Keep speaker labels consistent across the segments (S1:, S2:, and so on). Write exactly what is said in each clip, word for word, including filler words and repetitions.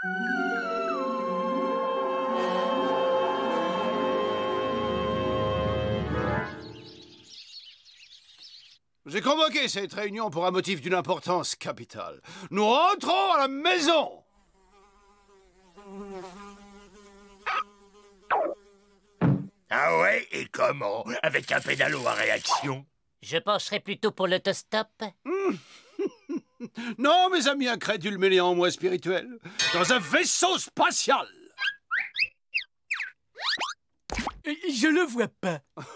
S1: J'ai convoqué cette réunion pour un motif d'une importance capitale. Nous rentrons à la maison.
S2: Ah ouais, et comment? Avec un pédalo à réaction?
S3: Je pencherais plutôt pour l'autostop.
S1: Non, mes amis incrédules mais néanmoins spirituels. Dans un vaisseau spatial.
S4: Je le vois pas.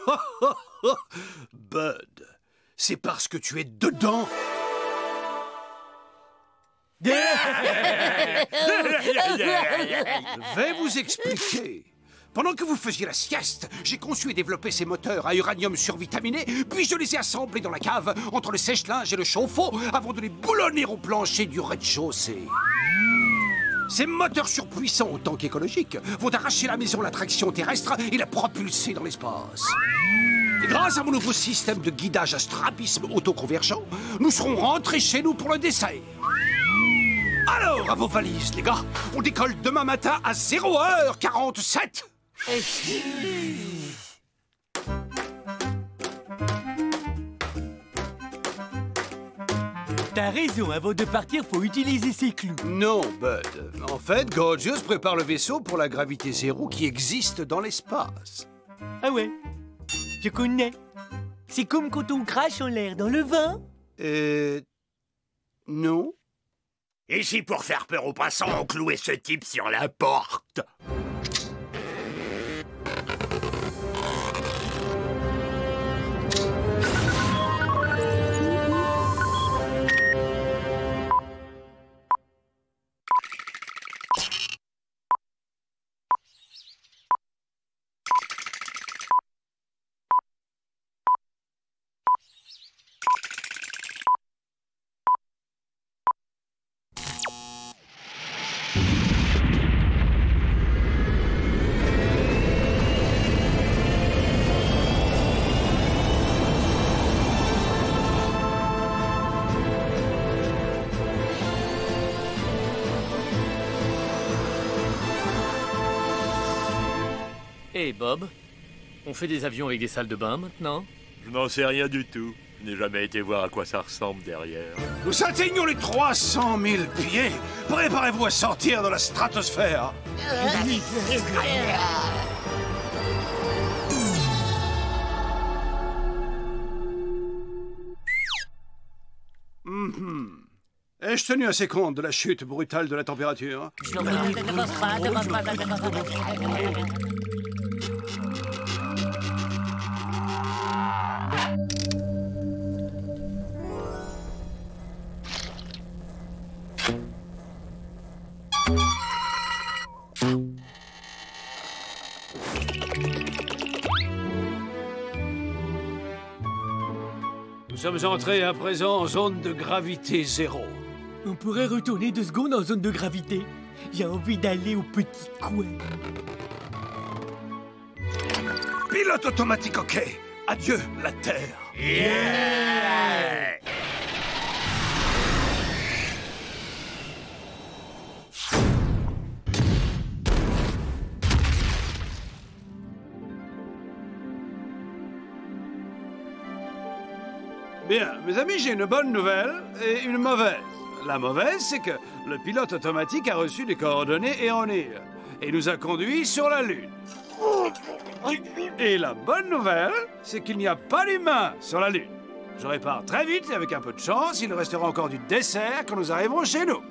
S1: Bud, c'est parce que tu es dedans. Je vais vous expliquer. Pendant que vous faisiez la sieste, j'ai conçu et développé ces moteurs à uranium survitaminé, puis je les ai assemblés dans la cave, entre le sèche-linge et le chauffe-eau, avant de les boulonner au plancher du rez-de-chaussée. Ces moteurs surpuissants autant qu'écologiques vont arracher la maison à l'attraction terrestre et la propulser dans l'espace. Et grâce à mon nouveau système de guidage à strabisme autoconvergent, nous serons rentrés chez nous pour le dessert. Alors, à vos valises, les gars, on décolle demain matin à zéro heure quarante-sept.
S4: T'as raison, avant de partir, faut utiliser ses clous.
S1: Non, Bud. En fait, Gorgeous prépare le vaisseau pour la gravité zéro qui existe dans l'espace.
S4: Ah ouais, je connais. C'est comme quand on crache en l'air dans le vin.
S1: Euh... Non.
S2: Et si pour faire peur aux passants, on clouait ce type sur la porte?
S5: Hé, hey Bob, on fait des avions avec des salles de bain maintenant?
S2: Je n'en sais rien du tout. Je n'ai jamais été voir à quoi ça ressemble derrière.
S1: Nous atteignons les trois cent mille pieds. Préparez-vous à sortir de la stratosphère. Mm-hmm. Ai-je tenu assez compte de la chute brutale de la température? Nous sommes entrés à présent en zone de gravité zéro.
S4: On pourrait retourner deux secondes en zone de gravité. J'ai envie d'aller au petit coin.
S1: Pilote automatique, ok. Adieu, la Terre.
S2: Yeah!
S1: Bien, mes amis, j'ai une bonne nouvelle et une mauvaise. La mauvaise, c'est que le pilote automatique a reçu des coordonnées erronées et nous a conduits sur la Lune. Et la bonne nouvelle, c'est qu'il n'y a pas d'humains sur la Lune. Je répare très vite et avec un peu de chance, il nous restera encore du dessert quand nous arriverons chez nous.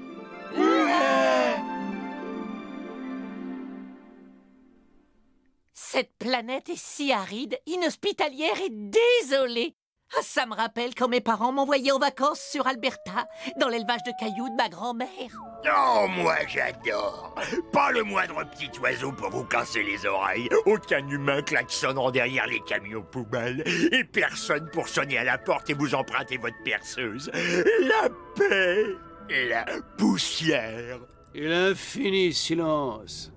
S3: Cette planète est si aride, inhospitalière et désolée. Ah, ça me rappelle quand mes parents m'envoyaient en vacances sur Alberta, dans l'élevage de cailloux de ma grand-mère.
S2: Oh, moi j'adore. Pas le moindre petit oiseau pour vous casser les oreilles, aucun humain klaxonnant derrière les camions poubelles, et personne pour sonner à la porte et vous emprunter votre perceuse. La paix, la poussière.
S1: Et l'infini silence.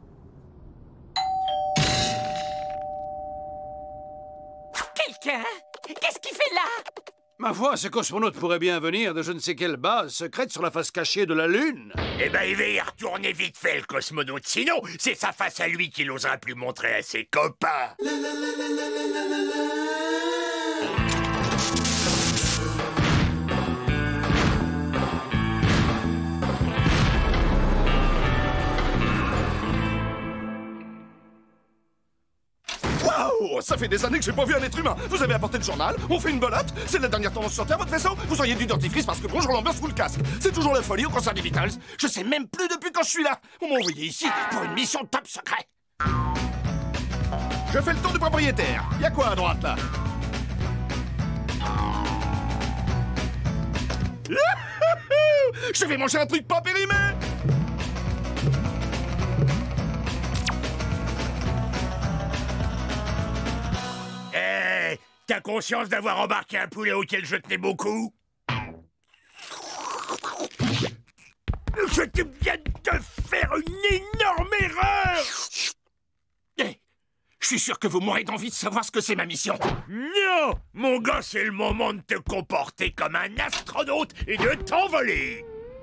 S3: Quelqu'un? Qu'est-ce qu'il fait là?
S1: Ma foi, ce cosmonaute pourrait bien venir de je ne sais quelle base secrète sur la face cachée de la Lune.
S2: Eh ben, il va y retourner vite fait, le cosmonaute. Sinon, c'est sa face à lui qu'il n'osera plus montrer à ses copains.
S6: Waouh! Ça fait des années que j'ai pas vu un être humain. Vous avez apporté le journal, on fait une belote, c'est la dernière tendance sur Terre, votre vaisseau. Vous auriez du dentifrice parce que bonjour l'ambiance vous le casque. C'est toujours la folie au concert des Beatles. Je sais même plus depuis quand je suis là. On m'a envoyé ici pour une mission top secret. Je fais le tour du propriétaire. Y'a quoi à droite là? Je vais manger un truc pas périmé.
S2: Eh, t'as conscience d'avoir embarqué un poulet auquel je tenais beaucoup? Je te viens de faire une énorme erreur!
S6: Eh, je suis sûr que vous mourrez d'envie de savoir ce que c'est ma mission.
S2: Non! Mon gars, c'est le moment de te comporter comme un astronaute et de t'envoler!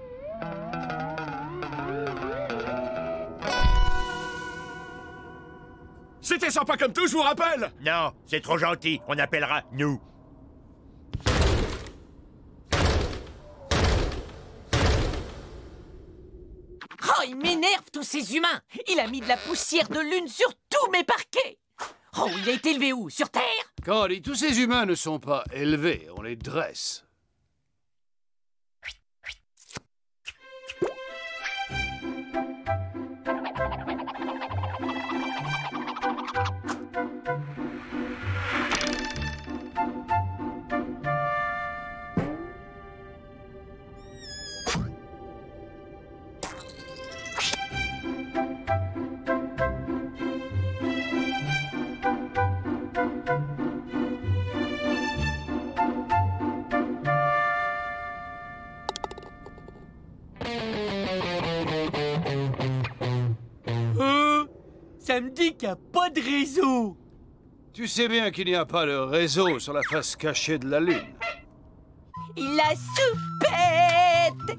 S6: C'était sympa comme tout, je vous rappelle.
S2: Non, c'est trop gentil, on appellera nous.
S3: Oh, il m'énerve, tous ces humains! Il a mis de la poussière de lune sur tous mes parquets! Oh, il a été élevé où? Sur Terre?
S1: Candy, tous ces humains ne sont pas élevés, on les dresse.
S4: Ça me dit qu'il n'y a pas de réseau.
S1: Tu sais bien qu'il n'y a pas de réseau sur la face cachée de la Lune.
S3: Il a soupette!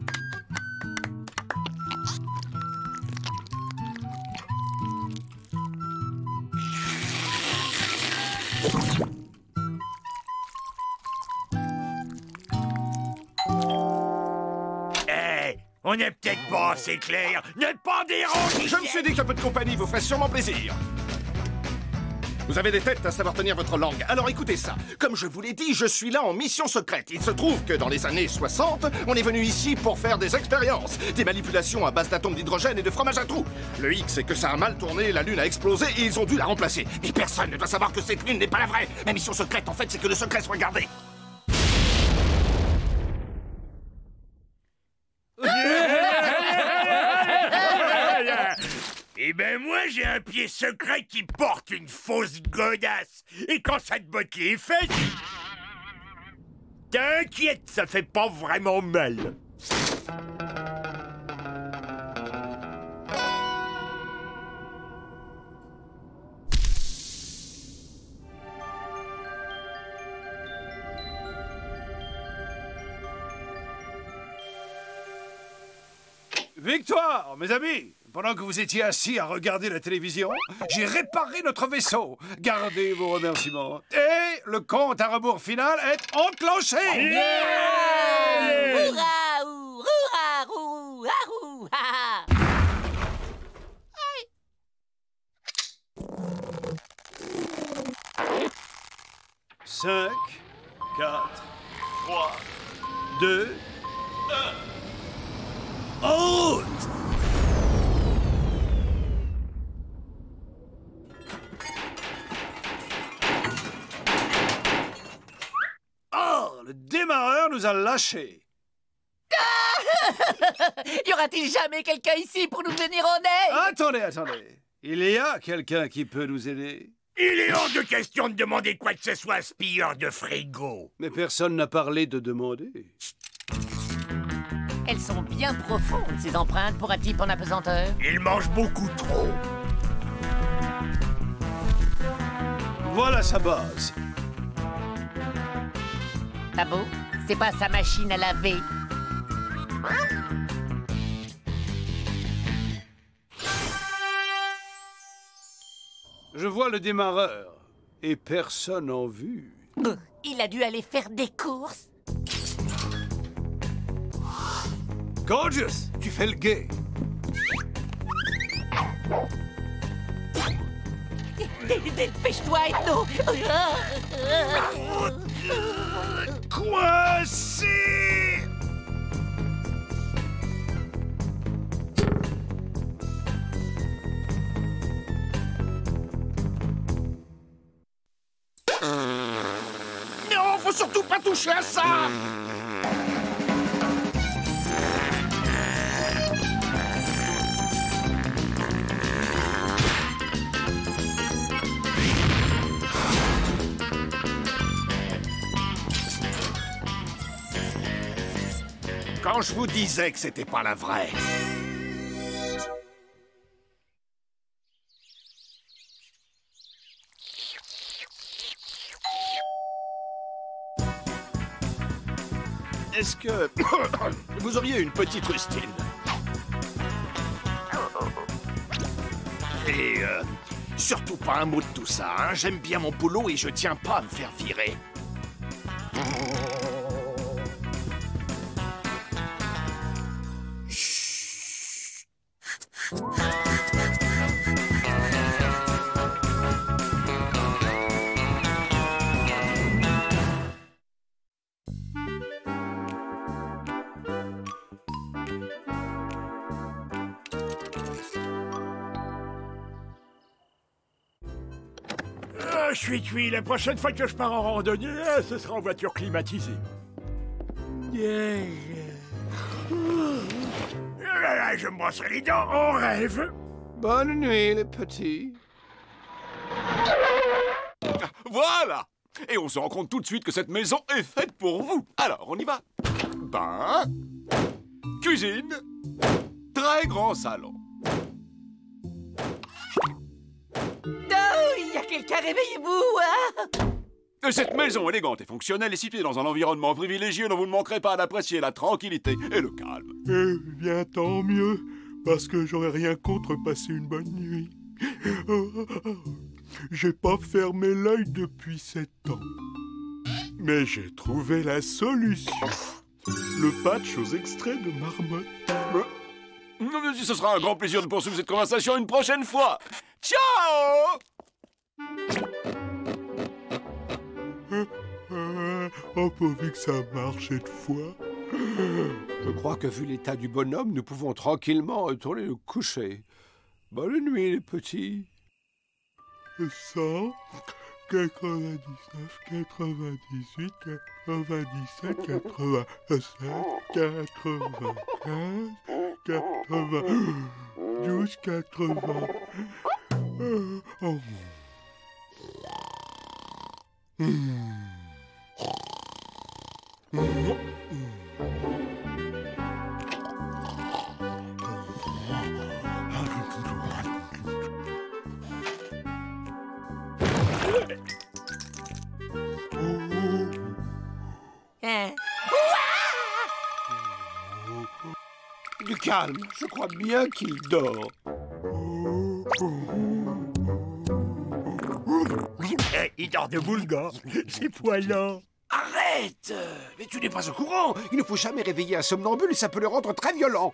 S2: Eh, on n'est peut-être pas assez clair. Ne pas déranger!
S6: Je me suis dit qu'un peu de compagnie vous ferait sûrement plaisir. Vous avez des têtes à savoir tenir votre langue, alors écoutez ça. Comme je vous l'ai dit, je suis là en mission secrète. Il se trouve que dans les années soixante, on est venu ici pour faire des expériences. Des manipulations à base d'atomes d'hydrogène et de fromage à trous. Le hic, c'est que ça a mal tourné, la Lune a explosé et ils ont dû la remplacer. Et personne ne doit savoir que cette Lune n'est pas la vraie. Ma mission secrète, en fait, c'est que le secret soit gardé.
S2: Eh ben moi, j'ai un pied secret qui porte une fausse godasse. Et quand ça te botte les fesses... T'inquiète, ça fait pas vraiment mal.
S1: Victoire, mes amis! Pendant que vous étiez assis à regarder la télévision, j'ai réparé notre vaisseau. Gardez vos remerciements. Et le compte à rebours final est enclenché!
S3: Yeah! Hourra, ou, hourra, rou, arou, ha, ha.
S1: Cinq, quatre, trois, deux, un. Haute! Oh, le démarreur nous a lâchés.
S3: Y aura-t-il jamais quelqu'un ici pour nous venir en aide?
S1: Attendez, attendez. Il y a quelqu'un qui peut nous aider.
S2: Il est hors de question de demander quoi que ce soit à ce pilleur de frigo.
S1: Mais personne n'a parlé de demander.
S3: Elles sont bien profondes, ces empreintes, pour un type en apesanteur.
S2: Il mange beaucoup trop.
S1: Voilà sa base.
S3: Ah bon? C'est pas sa machine à laver.
S1: Je vois le démarreur. Et personne en vue.
S3: Il a dû aller faire des courses.
S1: Gorgeous, tu fais le guet.
S3: Dépêche-toi, Ethno.
S1: Coincé!
S6: Non, faut surtout pas toucher à ça! Quand je vous disais que c'était pas la vraie. Est-ce que vous auriez une petite rustine? Et euh, surtout pas un mot de tout ça, hein. J'aime bien mon boulot et je tiens pas à me faire virer.
S2: Ah, je suis cuit. La prochaine fois que je pars en randonnée, ce sera en voiture climatisée. Ah, je me brosserai les dents en rêve.
S1: Bonne nuit, les petits.
S6: Voilà! Et on se rend compte tout de suite que cette maison est faite pour vous. Alors, on y va. Bain, cuisine, très grand salon.
S3: Oh, il y a quelqu'un, réveillez-vous, hein?
S6: Cette maison élégante et fonctionnelle est située dans un environnement privilégié dont vous ne manquerez pas d'apprécier la tranquillité et le calme.
S2: Eh bien, tant mieux, parce que j'aurais rien contre passer une bonne nuit. J'ai pas fermé l'œil depuis sept ans. Mais j'ai trouvé la solution. Le patch aux extraits de marmotte.
S6: Ce sera un grand plaisir de poursuivre cette conversation une prochaine fois. Ciao!
S2: Oh, pourvu que ça marche cette fois.
S1: Je crois que vu l'état du bonhomme, nous pouvons tranquillement retourner nous coucher. Bonne nuit, les petits.
S2: cent quatre-vingt-dix-neuf, quatre-vingt-dix-huit, quatre-vingt-dix-sept, quatre-vingt-sept, quatre-vingt-quinze, quatre-vingt-douze, quatre-vingts... Oh. Mmh. Mmh.
S3: Hein?
S1: Du calme, je crois bien qu'il dort.
S2: Eh, il dort debout, le gars. C'est poilant.
S1: Arrête! Mais tu n'es pas au courant. Il ne faut jamais réveiller un somnambule, ça peut le rendre très violent.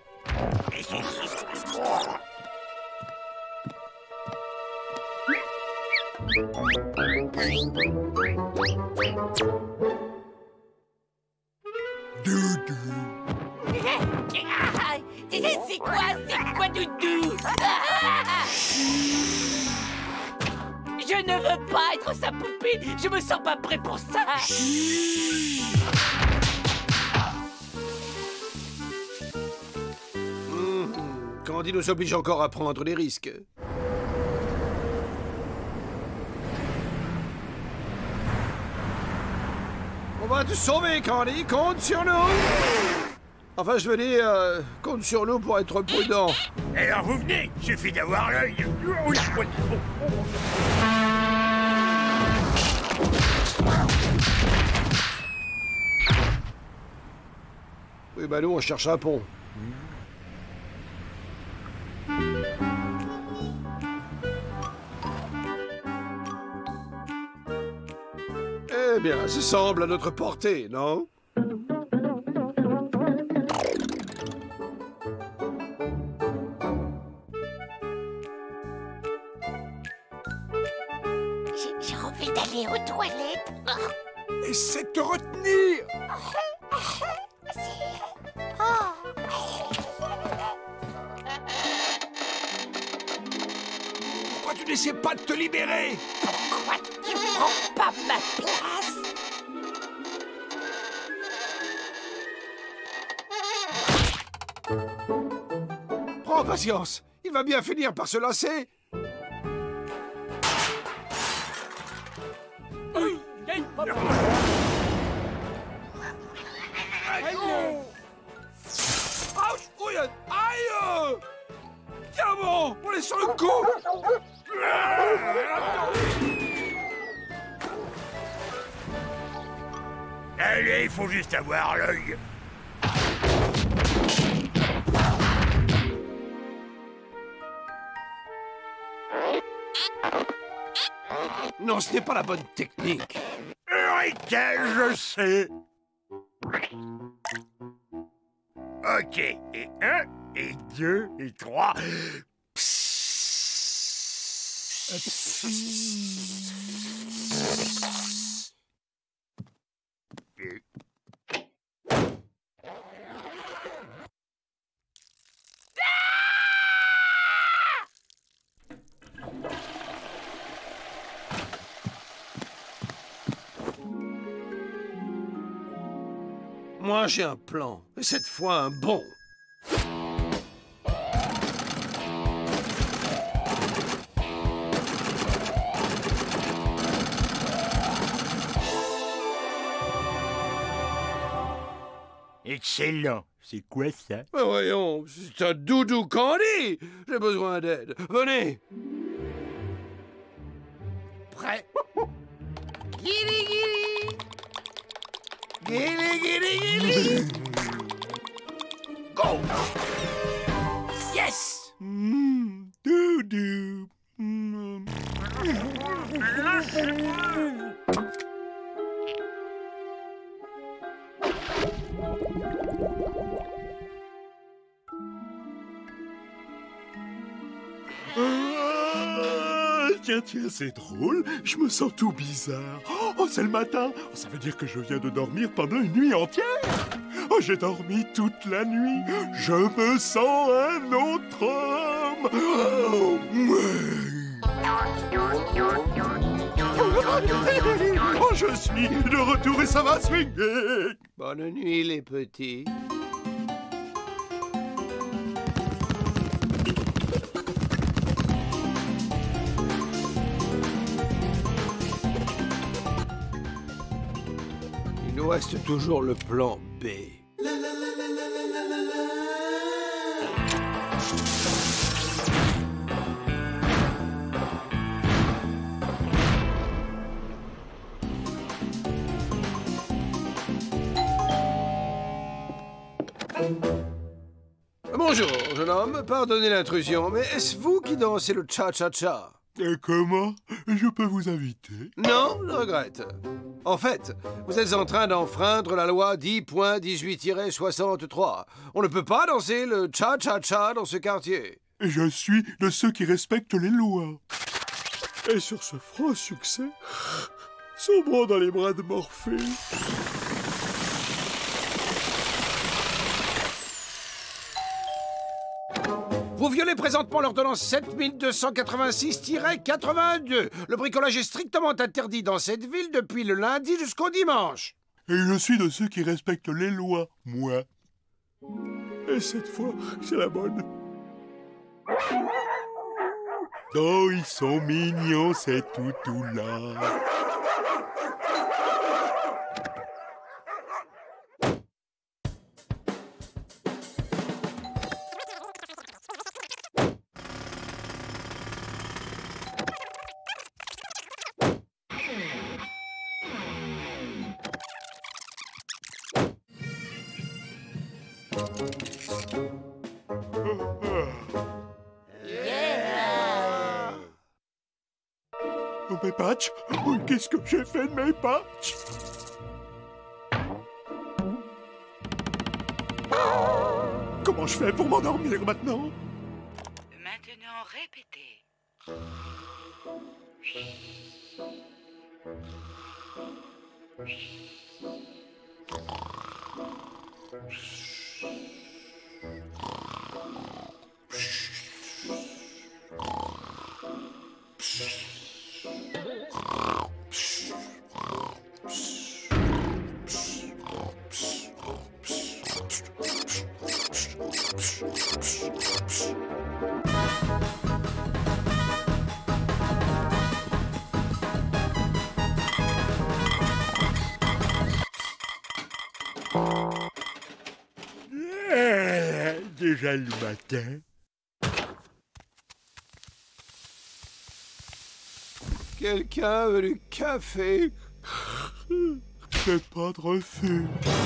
S2: Doudou.
S3: C'est quoi? C'est quoi, Doudou? Je ne veux pas être sa poupée. Je me sens pas prêt pour ça.
S1: Mmh. Candy nous oblige encore à prendre des risques. On va te sauver, Candy. Compte sur nous. Enfin, je veux dire, euh, compte sur nous pour être prudent.
S2: Alors vous venez, suffit d'avoir l'œil.
S1: Oui, bah nous, on cherche un pont. Eh bien, ça semble à notre portée, non?
S7: J'ai envie d'aller aux toilettes.
S1: Essaie de te retenir! Pourquoi tu n'essaies pas de te libérer?
S7: Pourquoi tu prends pas ma place?
S1: Prends patience, il va bien finir par se lasser. Ouch! Oui, aïe! Tiens bon, on est sur le coup!
S2: Allez, il faut juste avoir l'œil.
S1: Non, ce n'est pas la bonne technique.
S2: Eureka, je sais. Ok, et un, et deux, et trois.
S1: Moi, j'ai un plan, et cette fois un bon.
S2: Excellent. C'est quoi ça?
S1: Mais voyons, c'est un doudou candy. J'ai besoin d'aide. Venez. Prêt? Guili, guili. Guili, guili, guili. Go. Yes.
S2: Mmh, doudou. Mmh. Ah, tiens, tiens, c'est drôle. Je me sens tout bizarre. Oh, c'est le matin. Ça veut dire que je viens de dormir pendant une nuit entière. Oh, j'ai dormi toute la nuit. Je me sens un autre homme. Oh, oh, je suis de retour et ça va swinguer.
S1: Bonne nuit, les petits. Il nous reste toujours le plan B. Bonjour, jeune homme. Pardonnez l'intrusion, mais est-ce vous qui dansez le cha-cha-cha?
S2: Et comment je peux vous inviter?
S1: Non, je regrette. En fait, vous êtes en train d'enfreindre la loi dix point dix-huit tiret soixante-trois. On ne peut pas danser le cha-cha-cha dans ce quartier.
S2: Et je suis de ceux qui respectent les lois. Et sur ce franc succès, sombrons dans les bras de Morphée.
S1: Vous violez présentement l'ordonnance sept mille deux cent quatre-vingt-six tiret quatre-vingt-deux. Le bricolage est strictement interdit dans cette ville depuis le lundi jusqu'au dimanche.
S2: Et je suis de ceux qui respectent les lois, moi. Et cette fois, c'est la bonne. Oh, ils sont mignons, ces toutous-là.
S3: Yeah.
S2: Oh, mes patchs! Oh, qu'est-ce que j'ai fait de mes patchs? Comment je fais pour m'endormir maintenant?
S7: Maintenant, répétez.
S2: Ah, déjà le matin.
S1: Quelqu'un veut du café?
S2: C'est pas de refus.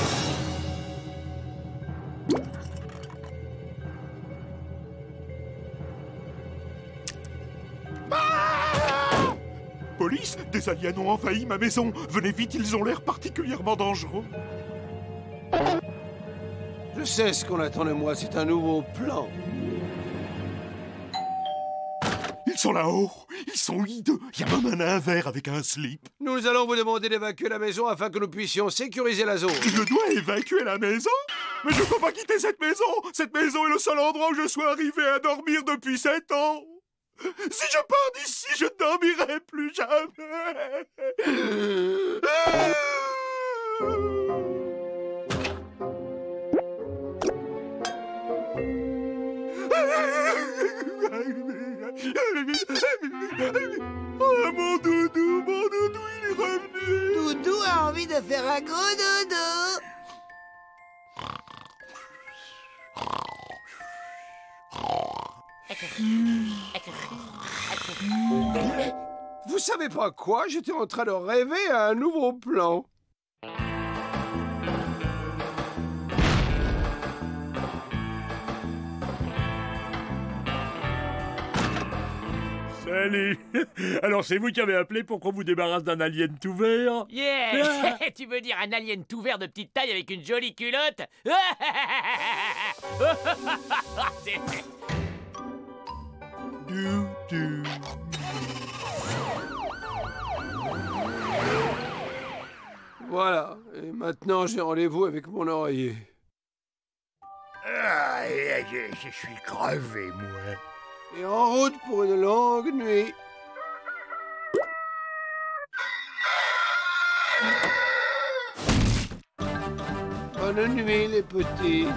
S2: Police, des aliens ont envahi ma maison. Venez vite, ils ont l'air particulièrement dangereux.
S1: Je sais ce qu'on attend de moi, c'est un nouveau plan.
S2: Ils sont là-haut. Ils sont hideux. Il y a même un nain vert avec un slip.
S1: Nous allons vous demander d'évacuer la maison afin que nous puissions sécuriser la zone.
S2: Je dois évacuer la maison? Mais je ne peux pas quitter cette maison. Cette maison est le seul endroit où je sois arrivé à dormir depuis sept ans. Si je pars d'ici, je ne dormirai plus jamais. Oh, mon doudou, mon doudou, il est revenu.
S8: Doudou a envie de faire un gros dodo.
S1: Vous savez pas quoi? J'étais en train de rêver à un nouveau plan.
S2: Salut. Alors c'est vous qui avez appelé pour qu'on vous débarrasse d'un alien tout vert?
S5: Yeah. Tu veux dire un alien tout vert de petite taille avec une jolie culotte?
S2: Doudou.
S1: Voilà, et maintenant j'ai rendez-vous avec mon oreiller.
S2: Ah, je, je suis crevé, moi.
S1: Et en route pour une longue nuit. Bonne nuit, les petits.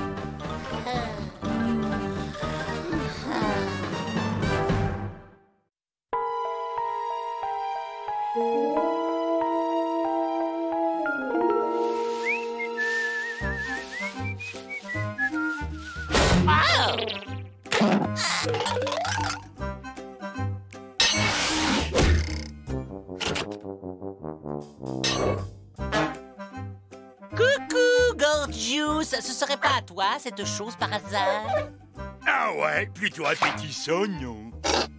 S3: Coucou, Gorgeous. Ce serait pas à toi, cette chose, par hasard?
S2: Ah ouais, plutôt appétissant, non?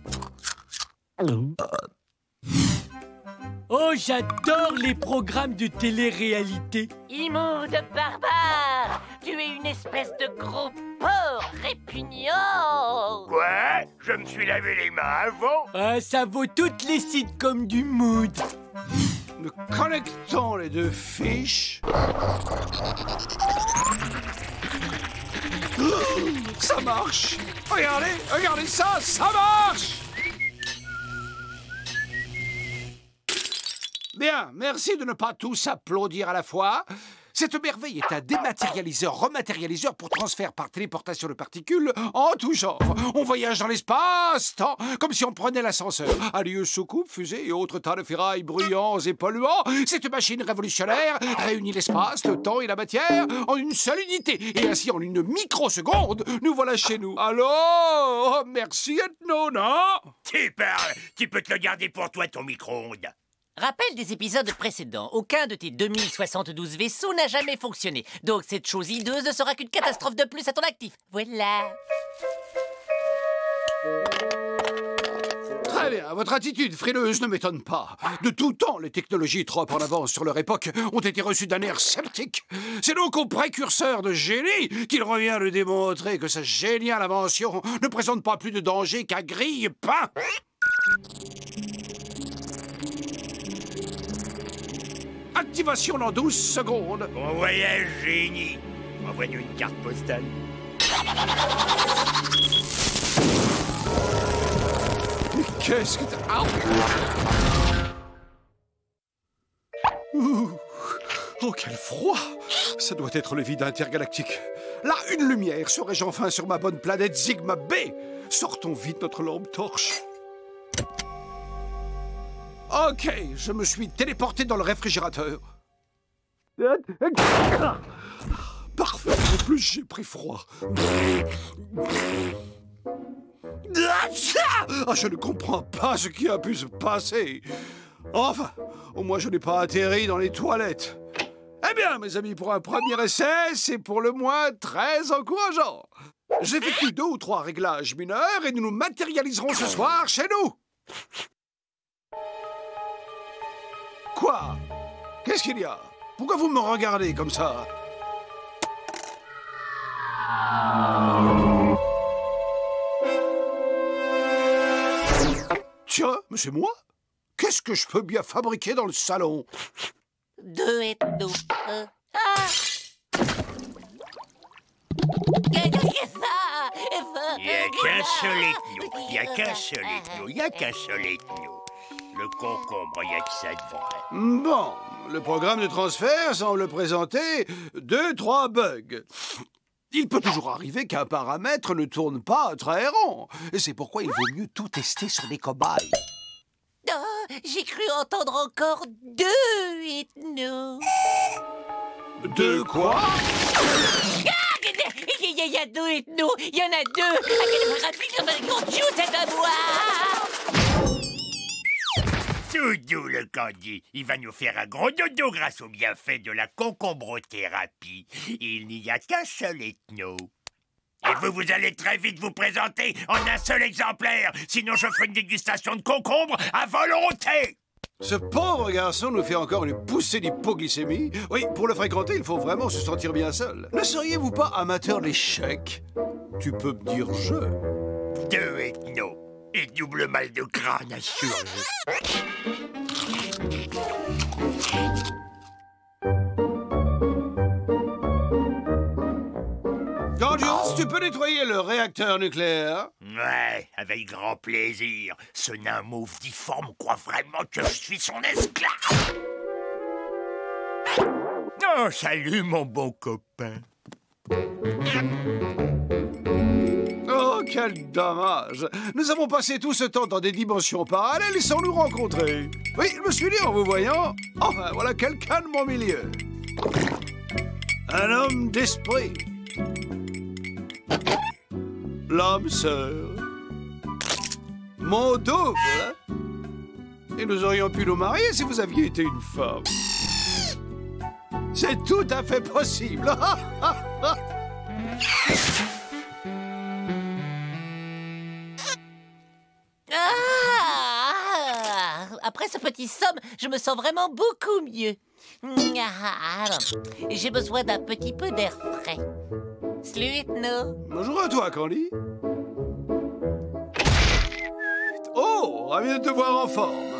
S4: Oh, j'adore les programmes de télé-réalité.
S3: Immonde barbare! Tu es une espèce de gros porc répugnant!
S2: Quoi? Je me suis lavé les mains avant?
S4: Ah, ça vaut toutes les sitcoms du mood.
S1: Nous connectons les deux fiches. Ça marche! Regardez, regardez ça, ça marche! Bien, merci de ne pas tous applaudir à la fois. Cette merveille est un dématérialiseur-rematérialiseur pour transfert par téléportation de particules en tout genre. On voyage dans l'espace-temps, comme si on prenait l'ascenseur. Adieu soucoupes, fusées et autres tas de ferrailles bruyants et polluants. Cette machine révolutionnaire réunit l'espace, le temps et la matière en une seule unité. Et ainsi, en une microseconde, nous voilà chez nous. Alors, merci Ethno, non?
S2: Tu parles. Tu peux te le garder pour toi, ton micro-ondes.
S3: Rappel des épisodes précédents. Aucun de tes deux mille soixante-douze vaisseaux n'a jamais fonctionné. Donc cette chose hideuse ne sera qu'une catastrophe de plus à ton actif. Voilà.
S1: Très bien, votre attitude frileuse ne m'étonne pas. De tout temps, les technologies trop en avance sur leur époque ont été reçues d'un air sceptique. C'est donc au précurseur de génie qu'il revient de démontrer que sa géniale invention ne présente pas plus de danger qu'un grille-pain. Activation dans douze secondes.
S2: Bon voyage, génie. Envoie-nous une carte postale.
S1: Mais qu'est-ce que t'as... Ah. Ouh. Oh, quel froid! Ça doit être le vide intergalactique. Là, une lumière. Serais-je enfin sur ma bonne planète Sigma B? Sortons vite notre lampe torche. Ok, je me suis téléporté dans le réfrigérateur. Parfait, en plus j'ai pris froid. Ah, je ne comprends pas ce qui a pu se passer. Enfin, au moins je n'ai pas atterri dans les toilettes. Eh bien, mes amis, pour un premier essai, c'est pour le moins très encourageant. J'effectue deux ou trois réglages mineurs et nous nous matérialiserons ce soir chez nous. Quoi? Qu'est-ce qu'il y a? Pourquoi vous me regardez comme ça? Tiens, mais c'est moi? Qu'est-ce que je peux bien fabriquer dans le salon?
S3: Deux et deux. Euh, ah! Qu'est-ce que c'est ça?
S2: Il n'y a qu'un seul ethno. Il n'y a qu'un seul ethno. Il n'y a qu'un seul ethno. Le concombre, il n'y a que ça de vrai.
S1: Bon, le programme de transfert semble présenter deux, trois bugs. Il peut toujours arriver qu'un paramètre ne tourne pas très rond. Et c'est pourquoi il vaut mieux tout tester sur des cobayes.
S3: Oh, j'ai cru entendre encore deux ethnos.
S1: De quoi?
S3: Il y, y a deux ethnos. Il y en a deux. C'est à moi.
S2: Tout doux, le Candy. Il va nous faire un gros dodo grâce au bienfait de la concombrothérapie. Il n'y a qu'un seul ethno. Et vous, vous allez très vite vous présenter en un seul exemplaire. Sinon, je ferai une dégustation de concombre à volonté.
S1: Ce pauvre garçon nous fait encore une poussée d'hypoglycémie. Oui, pour le fréquenter, il faut vraiment se sentir bien seul. Ne seriez-vous pas amateur d'échecs? Tu peux me dire je.
S2: Deux ethnos. Et double mal de crâne assuré.
S1: Gorgios, tu peux nettoyer le réacteur nucléaire?
S2: Ouais, avec grand plaisir. Ce nain mauve difforme croit vraiment que je suis son esclave. Oh, salut, mon bon copain.
S1: Oh, quel dommage! Nous avons passé tout ce temps dans des dimensions parallèles sans nous rencontrer. Oui, je me suis dit en vous voyant, enfin, voilà quelqu'un de mon milieu. Un homme d'esprit. L'âme sœur. Mon double. Et nous aurions pu nous marier si vous aviez été une femme. C'est tout à fait possible.
S3: Ah! Après ce petit somme, je me sens vraiment beaucoup mieux. J'ai besoin d'un petit peu d'air frais. Salut, Ethno.
S1: Bonjour à toi, Candy. Oh, ravi de te voir en forme.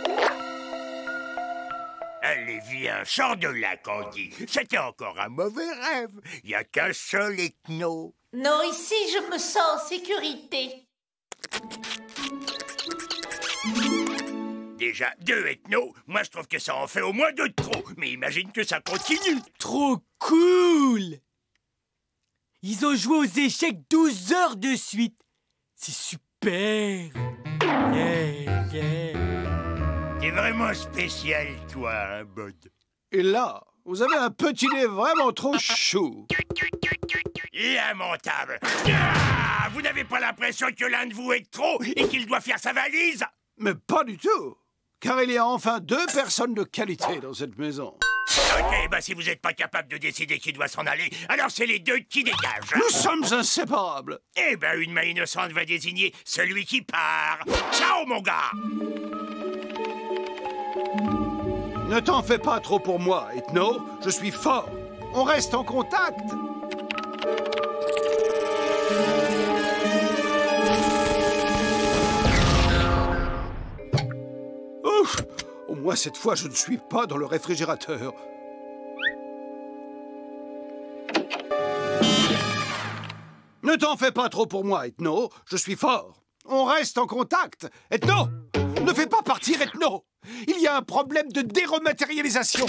S2: Allez, viens, sors de là, Candy. C'était encore un mauvais rêve. Il n'y a qu'un seul ethno.
S3: Non, ici, je me sens en sécurité.
S2: Déjà, deux ethnos, moi je trouve que ça en fait au moins deux de trop. Mais imagine que ça continue.
S4: Trop cool! Ils ont joué aux échecs douze heures de suite. C'est super! Yeah, yeah.
S2: T'es vraiment spécial, toi, hein, Bud?
S1: Et là, vous avez un petit nez vraiment trop chou.
S2: Lamentable. Ah, vous n'avez pas l'impression que l'un de vous est trop et qu'il doit faire sa valise?
S1: Mais pas du tout. car il y a enfin deux personnes de qualité dans cette maison.
S2: Ok, bah si vous n'êtes pas capable de décider qui doit s'en aller, alors c'est les deux qui dégagent.
S1: Nous sommes inséparables.
S2: Eh ben, une main innocente va désigner celui qui part. Ciao, mon gars!
S1: Ne t'en fais pas trop pour moi, Ethno. Je suis fort. On reste en contact. Ouf! Au moins cette fois, je ne suis pas dans le réfrigérateur. Ne t'en fais pas trop pour moi, Ethno. Je suis fort. On reste en contact. Ethno! Ne fais pas partir Ethno! Il y a un problème de dérematérialisation.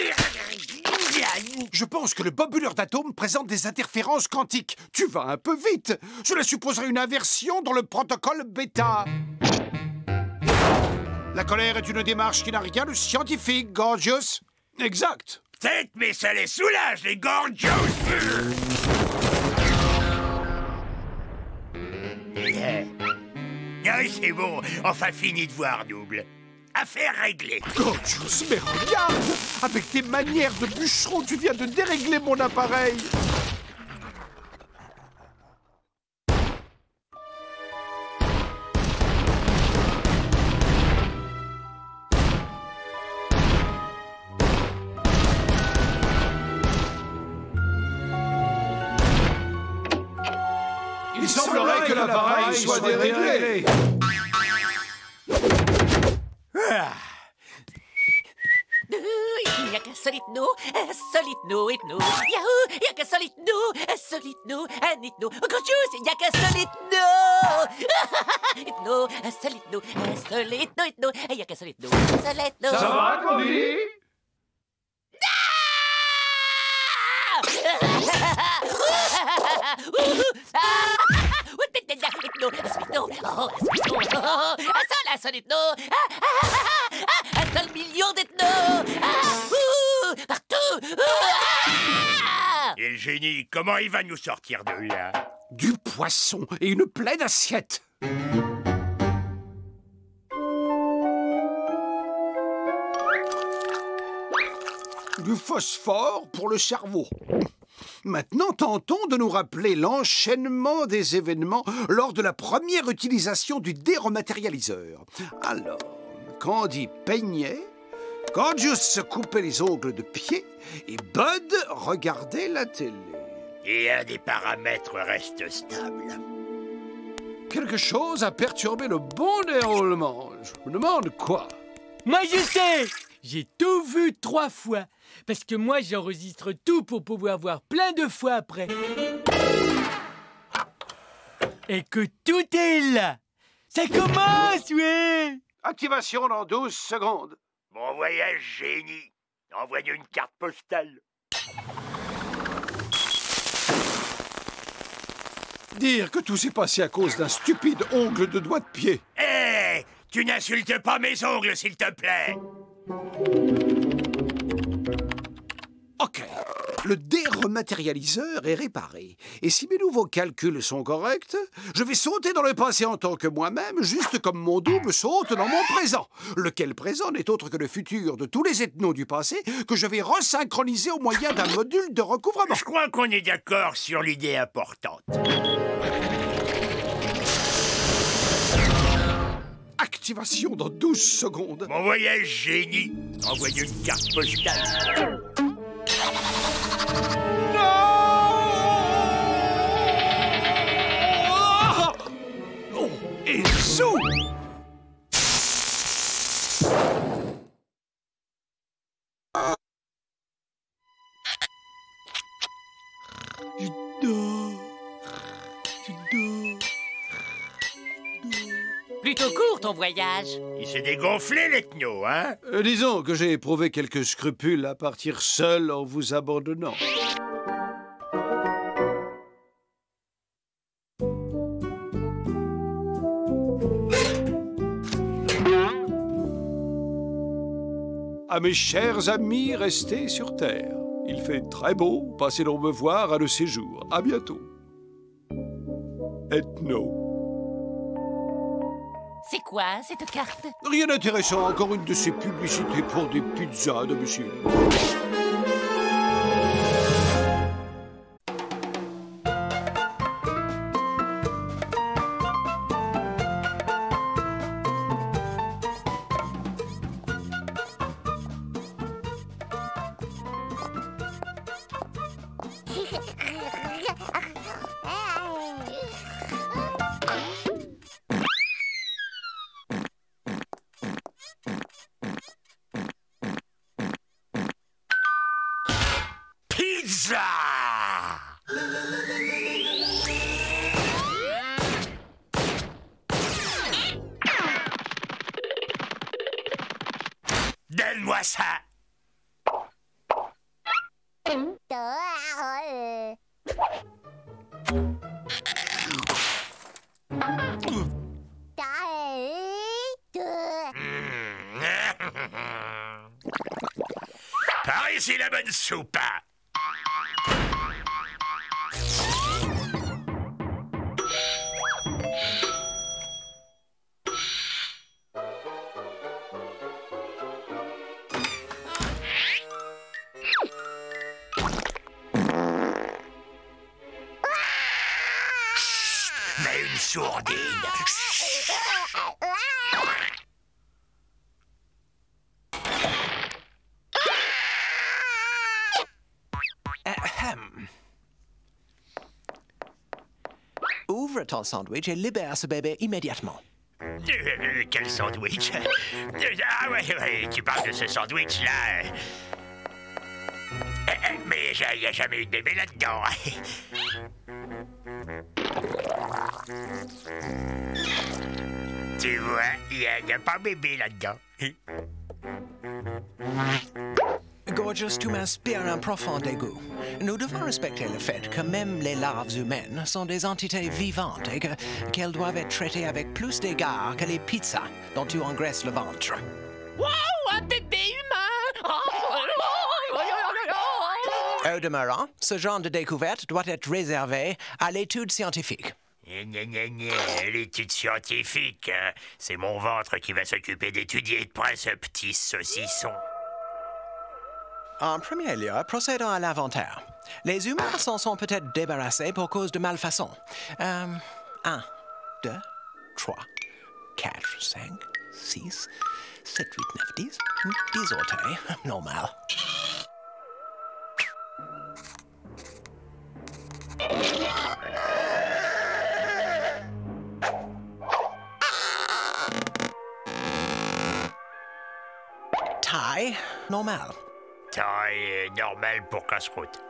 S1: Je pense que le bobuleur d'atomes présente des interférences quantiques. Tu vas un peu vite. Cela supposerait une inversion dans le protocole bêta. La colère est une démarche qui n'a rien de scientifique, Gorgius. Exact.
S2: Peut-être, mais ça les soulage, les Gorgius. Yeah. Ah oui, c'est bon. Enfin, fini de voir, double. Affaire réglée.
S1: Gorgius, mais regarde! Avec tes manières de bûcheron, tu viens de dérégler mon appareil. Il semblerait que l'appareil soit déréglé.
S2: Ah.
S3: Il n'y a qu'un seul Ethno, un seul Ethno, Ethno. Yahoo! Il n'y a qu'un seul Ethno, un seul Ethno, un Ethno. Gorgius, il n'y a qu'un seul Ethno. Ethno, un seul Ethno, un seul Ethno, Ethno. Il n'y a qu'un seul Ethno, un seul Ethno.
S1: Ça va, Cody?
S3: Ethno, un seul Ethno, oh, un seul Ethno, oh, un seul, un seul Ethno, un seul million d'Ethno, partout.
S2: Et le génie, comment il va nous sortir de là?
S1: Du poisson et une pleine assiette. Du phosphore pour le cerveau. Maintenant, tentons de nous rappeler l'enchaînement des événements lors de la première utilisation du dérematérialiseur. Alors, Candy peignait, Gorgius se coupait les ongles de pied et Bud regardait la télé.
S2: Et un des paramètres reste stable.
S1: Quelque chose a perturbé le bon déroulement. Je me demande quoi.
S4: Moi, je sais! J'ai tout vu trois fois. Parce que moi, j'enregistre tout pour pouvoir voir plein de fois après. Et que tout est là. Ça commence, ouais!
S1: Activation dans douze secondes.
S2: Bon voyage, génie. Envoyez une carte postale.
S1: Dire que tout s'est passé à cause d'un stupide ongle de doigt de pied.
S2: Hé! Hey, tu n'insultes pas mes ongles, s'il te plaît!
S1: Ok, le dérematérialiseur est réparé. Et si mes nouveaux calculs sont corrects, je vais sauter dans le passé en tant que moi-même, juste comme mon double saute dans mon présent. Lequel présent n'est autre que le futur de tous les ethnos du passé que je vais resynchroniser au moyen d'un module de recouvrement.
S2: Je crois qu'on est d'accord sur l'idée importante.
S1: Activation dans douze secondes.
S2: Mon voyage, génie. Envoyez une carte postale.
S1: Oh, et zou!
S4: Je dors. Je dors.
S3: Plutôt court ton voyage.
S2: Il s'est dégonflé, l'ethno, hein?
S1: Euh, disons que j'ai éprouvé quelques scrupules à partir seul en vous abandonnant. À mes chers amis restés sur Terre, il fait très beau, passez donc me voir à le séjour. À bientôt. Ethno.
S3: C'est quoi, cette carte?
S1: Rien d'intéressant, encore une de ces publicités pour des pizzas à domicile.
S2: Pizza! Donne-moi ça! Par ici la bonne soupe! Mais une sourdine!
S9: Ahem. Ouvre ton sandwich et libère ce bébé immédiatement.
S2: Euh, euh, quel sandwich? Euh, Ah ouais, ouais, tu parles de ce sandwich-là. euh. Euh, euh, Mais il n'y a jamais eu de bébé là-dedans. Tu vois, il n'y a, a pas bébé là-dedans.
S9: Gorgeous, tu m'inspires un profond dégoût. Nous devons respecter le fait que même les larves humaines sont des entités vivantes et que, qu'elles doivent être traitées avec plus d'égard que les pizzas dont tu engraisses le ventre.
S3: Waouh, un bébé humain!
S9: Au demeurant, ce genre de découverte doit être réservé à l'étude scientifique.
S2: Gna, gna, gna, gna, l'étude scientifique, euh, c'est mon ventre qui va s'occuper d'étudier de près ce petit saucisson.
S9: En premier lieu, procédons à l'inventaire. Les humains s'en sont peut-être débarrassés pour cause de malfaçon. Euh, un, deux, trois, quatre, cinq, six, sept, huit, neuf, dix. Dix orteils, normal. Taille, normal.
S2: Taille normale pour casse-croûte.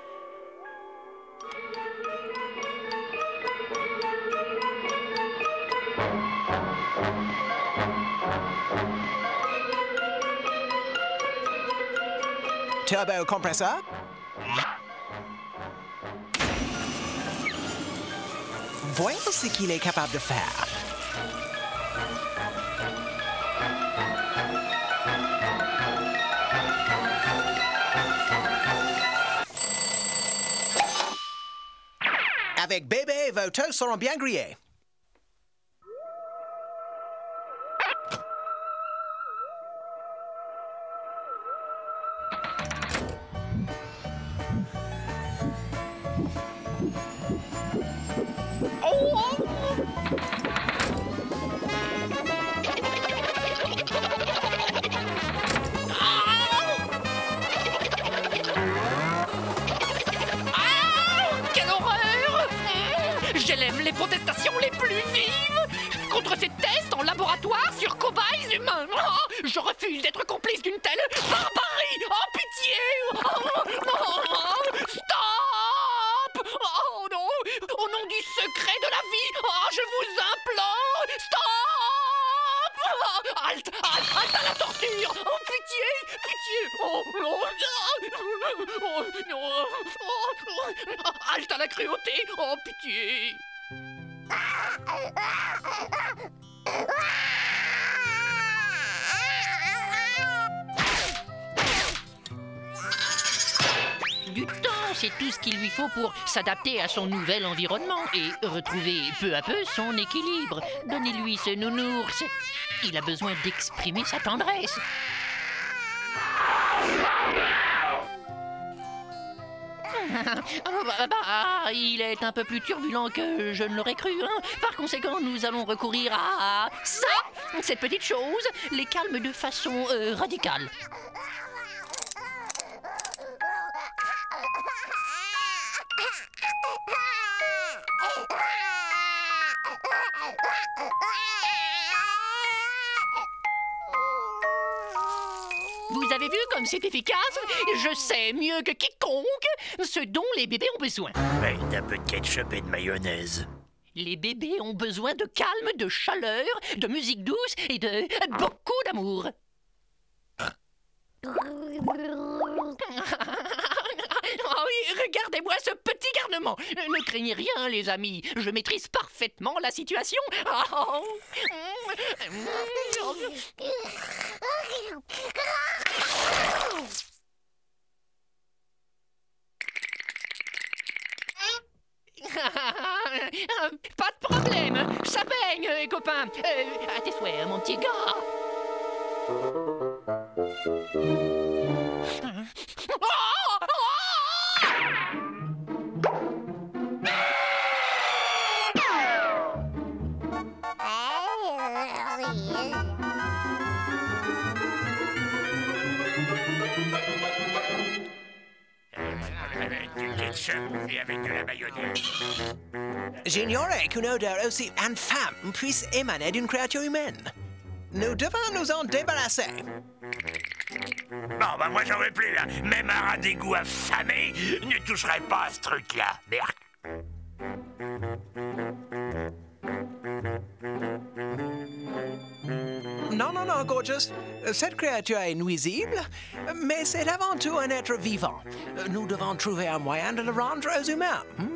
S9: Turbo compresseur. Voyons ce qu'il est capable de faire. Avec bébé, vos toasts seront bien grillés.
S3: Les protestations les plus vives contre ces tests en laboratoire sur cobayes humains. Oh, je refuse d'être complice d'une telle barbarie. Oh, pitié. Oh, non. Stop. Oh non. Au nom du secret de la vie, oh, je vous implore. Stop. Oh, halte, halte, halte à la torture. Oh, pitié, pitié. Oh, non. Oh, non. Oh, oh, halte à la cruauté. Oh, pitié. Du temps,
S10: sait tout ce qu'il lui faut pour s'adapter à son nouvel environnement et retrouver peu à peu son équilibre. Donnez-lui ce nounours. Il a besoin d'exprimer sa tendresse. bah, bah, il est un peu plus turbulent que je ne l'aurais cru. Hein. Par conséquent, nous allons recourir à ça, cette petite chose, les calmes de façon euh, radicale. Vous avez vu comme c'est efficace? Je sais mieux que quiconque ce dont les bébés ont besoin.
S2: Ouais, d'un peu de ketchup et de mayonnaise.
S10: Les bébés ont besoin de calme, de chaleur, de musique douce et de beaucoup d'amour. Oh oui, regardez-moi ce petit garnement. Ne craignez rien, les amis. Je maîtrise parfaitement la situation. Oh. Pas de problème. Ça baigne, euh, copain. Euh, à tes souhaits, mon petit gars.
S2: Du ketchup et avec de la mayonnaise.
S9: J'ignorais qu'une odeur aussi infâme puisse émaner d'une créature humaine. Nous devons nous en débarrasser.
S2: Bon, bah moi j'en veux plus, là. Même un rat d'égout affamé ne toucherait pas à ce truc-là. Merde.
S9: Non, non, non, Gorgeous. Cette créature est nuisible, mais c'est avant tout un être vivant. Nous devons trouver un moyen de le rendre aux humains. Hmm?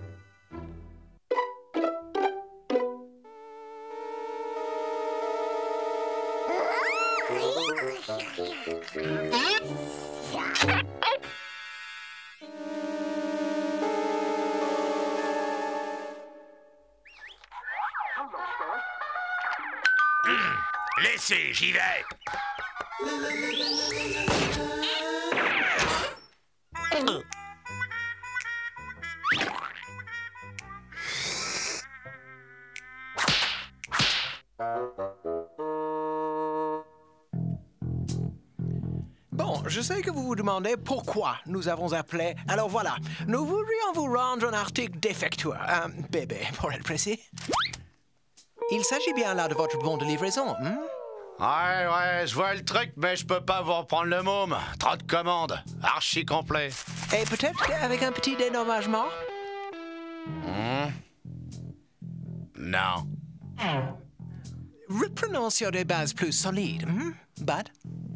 S2: Mmh, laissez, j'y vais.
S9: Euh. Bon, je sais que vous vous demandez pourquoi nous avons appelé. Alors voilà, nous voudrions vous rendre un article défectueux, un bébé pour être précis. Il s'agit bien là de votre bon de livraison, hmm?
S11: Ouais, ouais, je vois le truc, mais je peux pas vous reprendre le môme. Trop de commandes, archi complet.
S9: Et peut-être avec un petit dédommagement?
S11: Hmm? Non.
S9: Reprenons sur des bases plus solides, hmm? Bud?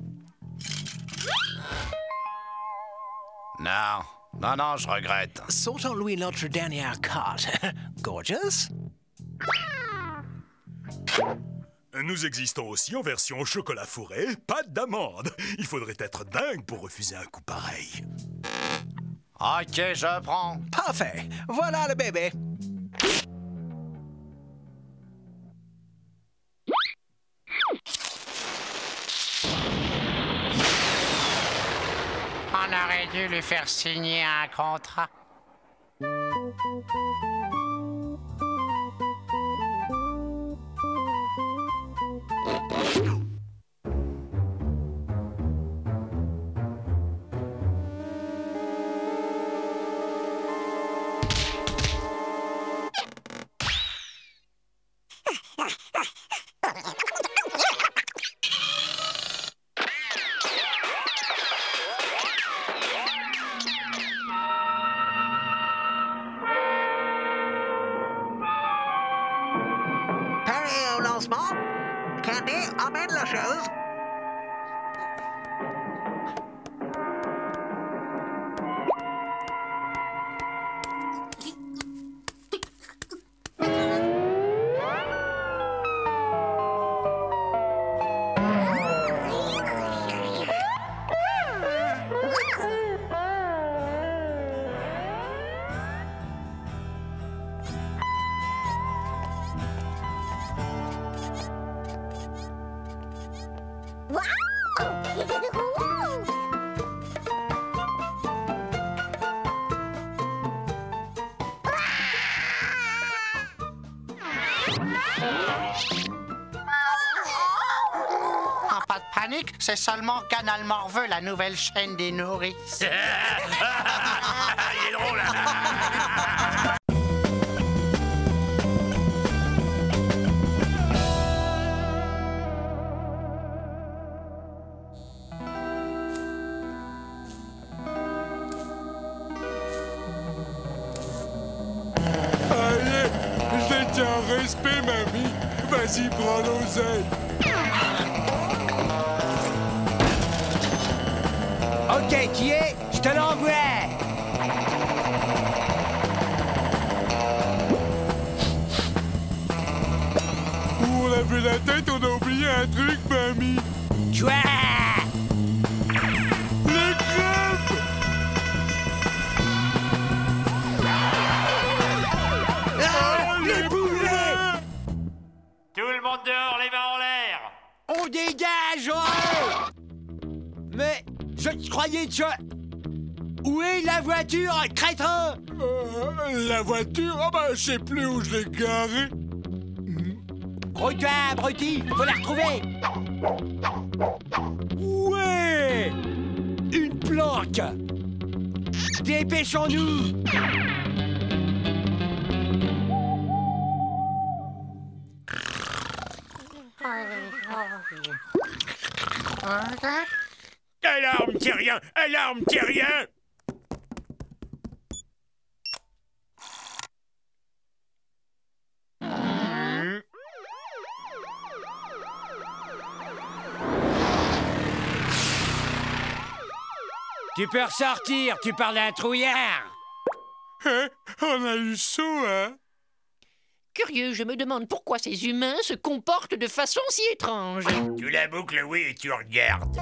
S11: Non, non, non, je regrette.
S9: Sortons-lui notre dernière carte. Gorgeous?
S12: Nous existons aussi en version chocolat fourré, pâte d'amande. Il faudrait être dingue pour refuser un coup pareil.
S11: Ok, je prends.
S9: Parfait. Voilà le bébé.
S13: On aurait dû lui faire signer un contrat.
S8: Pareil au lancement, Candy emmène la chose.
S13: Ah, pas de panique, c'est seulement Canal Morveux, la nouvelle chaîne des nourrices.
S2: Il est drôle, hein.
S14: Allez, je les tiens en respect, mamie. Vas-y, prends l'oseille.
S4: Ok, qui est? Je te l'envoie.
S14: Pour laver la tête, on a oublié un truc, mamie.
S4: Quoi?
S14: Les crêpes!
S4: Ah, les poulets!
S2: Tout le monde dehors, les mains en l'air.
S4: On dégage, ouais! Mais je croyais que... Où est la voiture, crétin?
S14: Euh, la voiture? Ah bah, je sais plus où je l'ai garée.
S4: Gros-toi, abruti, faut la retrouver. Ouais! Une planque! Dépêchons-nous!
S2: Alarme, terrien! Alarme, terrien!
S4: Tu peux ressortir, tu parles d'un trouillard!
S14: Hein? On a eu chaud, hein?
S10: Curieux, je me demande pourquoi ces humains se comportent de façon si étrange.
S2: Tu la boucles, oui, et tu regardes.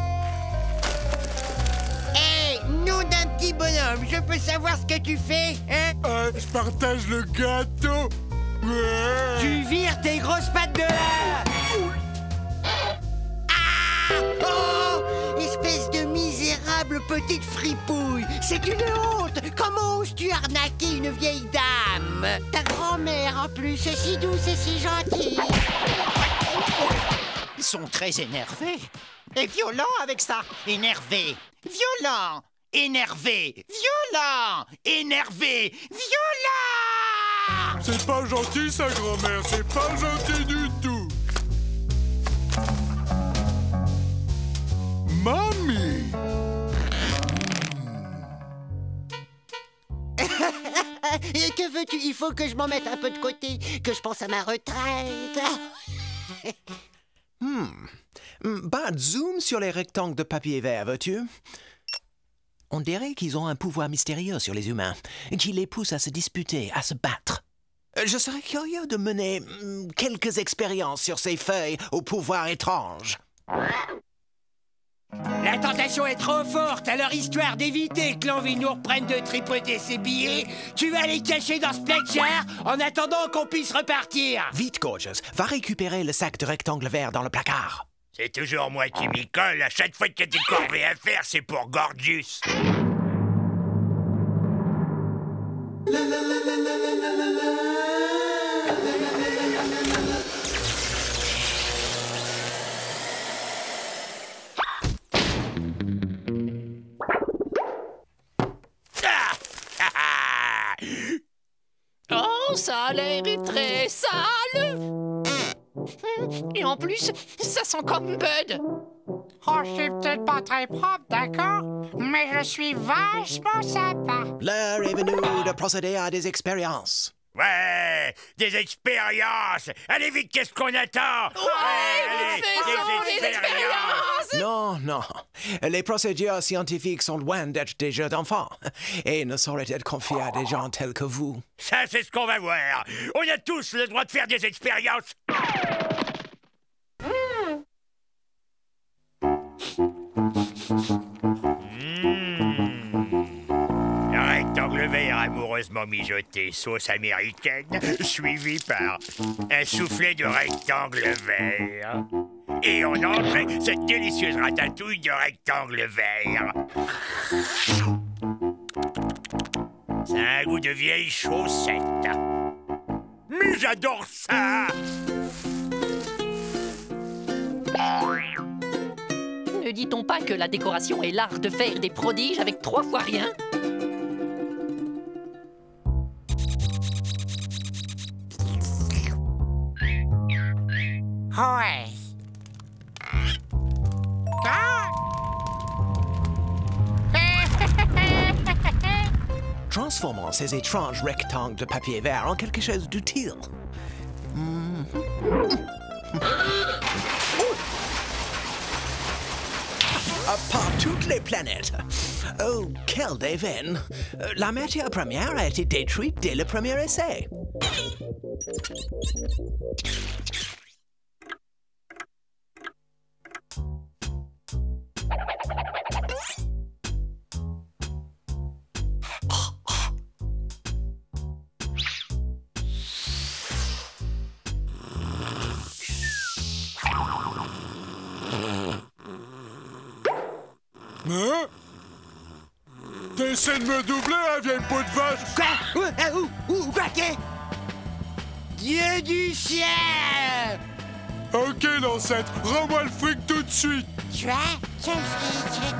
S15: Hé, hey, nom d'un petit bonhomme, je peux savoir ce que tu fais, hein?
S14: Euh, je partage le gâteau. Ouais.
S4: Tu vires tes grosses pattes de là!
S15: Ah! Oh! Espèce de misérable petite fripouille! C'est une honte! Comment oses-tu arnaquer une vieille dame? Ta grand-mère, en plus, c'est si douce et si gentille!
S13: Ils sont très énervés. Et violents avec ça. Énervés. Violents. Énervés. Violents. Énervés. Violents.
S14: C'est pas gentil, ça, grand-mère. C'est pas gentil du tout. Mamie!
S15: Et que veux-tu? Il faut que je m'en mette un peu de côté, que je pense à ma retraite.
S9: Hmm. Bah, zoom sur les rectangles de papier vert, veux-tu? On dirait qu'ils ont un pouvoir mystérieux sur les humains, qui les pousse à se disputer, à se battre. Je serais curieux de mener mm, quelques expériences sur ces feuilles au pouvoir étrange.
S4: La tentation est trop forte, alors histoire d'éviter que l'envie nous reprenne de tripoter ses billets, tu vas les cacher dans ce placard en attendant qu'on puisse repartir.
S9: Vite, Gorgeous, va récupérer le sac de rectangle vert dans le placard.
S2: C'est toujours moi qui m'y colle. À chaque fois qu'il y a des corvées à faire, c'est pour Gorgeous.
S10: Oh, ça a l'air très sale. Et en plus, ça sent comme Bud.
S13: Oh, je suis peut-être pas très propre, d'accord? Mais je suis vachement sympa.
S9: L'heure est venue de procéder à des expériences.
S2: Ouais, des expériences. Allez vite, qu'est-ce qu'on attend?
S10: Ouais,
S2: allez,
S10: faisons
S2: des
S10: des expériences.
S9: Non, non. Les procédures scientifiques sont loin d'être des jeux d'enfants et ne sauraient être confiées à des gens tels que vous.
S2: Ça, c'est ce qu'on va voir. On a tous le droit de faire des expériences. Rectangle vert amoureusement mijoté, sauce américaine, suivi par un soufflet de rectangle vert. Et on entre cette délicieuse ratatouille de rectangle vert. Ça a un goût de vieille chaussette. Mais j'adore ça!
S10: Ne dit-on pas que la décoration est l'art de faire des prodiges avec trois fois rien?
S15: Ouais. Ah!
S9: Transformons ces étranges rectangles de papier vert en quelque chose d'utile. Mm. Par toutes les planètes. Oh, quel déveine! La matière première a été détruite dès le premier essai.
S14: Hein? T'essaies de me doubler, hein, vieille peau de vache?
S15: Quoi? Où? Où? Où? Quoi? Dieu du ciel!
S14: Ok, l'ancêtre, rends-moi le fric tout de suite!
S15: Tu as? Quel fric?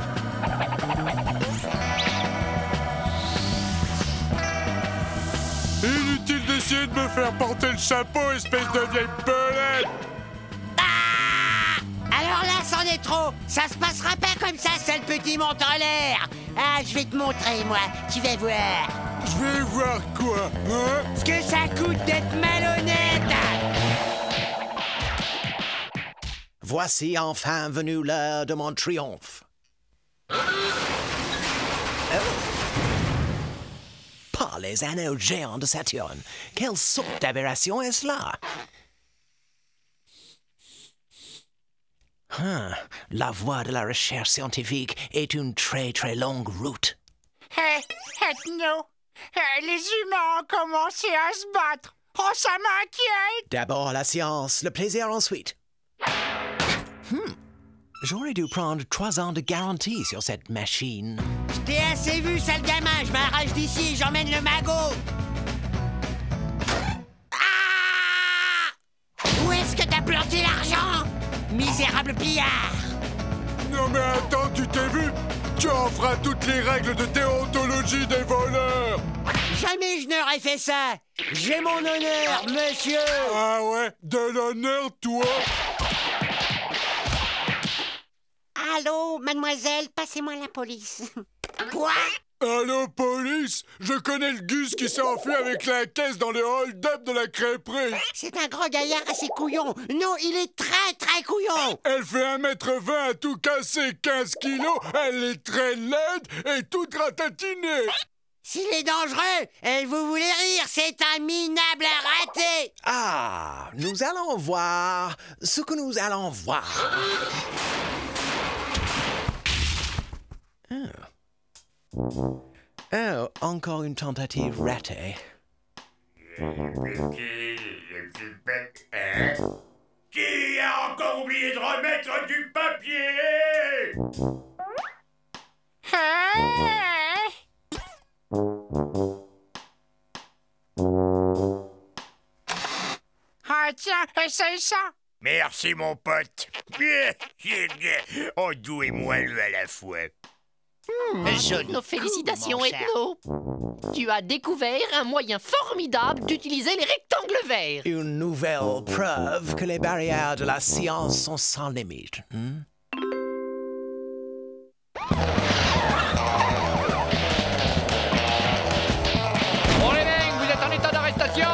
S14: Inutile d'essayer de me faire porter le chapeau, espèce de vieille belette!
S15: Alors là, c'en est trop. Ça se passera pas comme ça, sale petit monte en l'air. Ah, je vais te montrer, moi. Tu vas voir.
S14: Je vais voir quoi, hein?
S15: Ce que ça coûte d'être malhonnête.
S9: Voici enfin venu l'heure de mon triomphe. Oh. Par les anneaux géants de Saturne. Quelle sorte d'aberration est-ce là? Hein, la voie de la recherche scientifique est une très très longue route.
S13: Hé, Ethno, les humains ont commencé à se battre. Oh, ça m'inquiète.
S9: D'abord la science, le plaisir ensuite. Hmm. J'aurais dû prendre trois ans de garantie sur cette machine.
S15: Je t'ai assez vu, sale gamin. Je m'arrache d'ici et j'emmène le magot. Ah! Où est-ce que t'as planté l'argent? Misérable pillard!
S14: Non mais attends, tu t'es vu? Tu enfreins toutes les règles de déontologie des voleurs!
S15: Jamais je n'aurais fait ça! J'ai mon honneur, monsieur!
S14: Ah ouais? De l'honneur, toi?
S15: Allô, mademoiselle, passez-moi la police. Quoi?
S14: Allô, police? Je connais le Gus qui s'est enfui avec la caisse dans le hold-up de la crêperie.
S15: C'est un gros gaillard assez couillon. Non, il est très, très couillon.
S14: Elle fait un mètre vingt à tout casser, quinze kilos. Elle est très laide et toute ratatinée.
S15: S'il est dangereux, et vous voulez rire, c'est un minable raté.
S9: Ah, nous allons voir ce que nous allons voir. Oh. Oh, encore une tentative ratée.
S2: Qui a encore oublié de remettre du papier?
S13: Ah tiens, essaye ça.
S2: Merci mon pote. Oh, doux et moelleux à la fois.
S10: Mmh, Nos félicitations, coup, Ethno. Tu as découvert un moyen formidable d'utiliser les rectangles verts.
S9: Une nouvelle preuve que les barrières de la science sont sans limite. Hmm?
S4: Bon les mecs, vous êtes en état d'arrestation.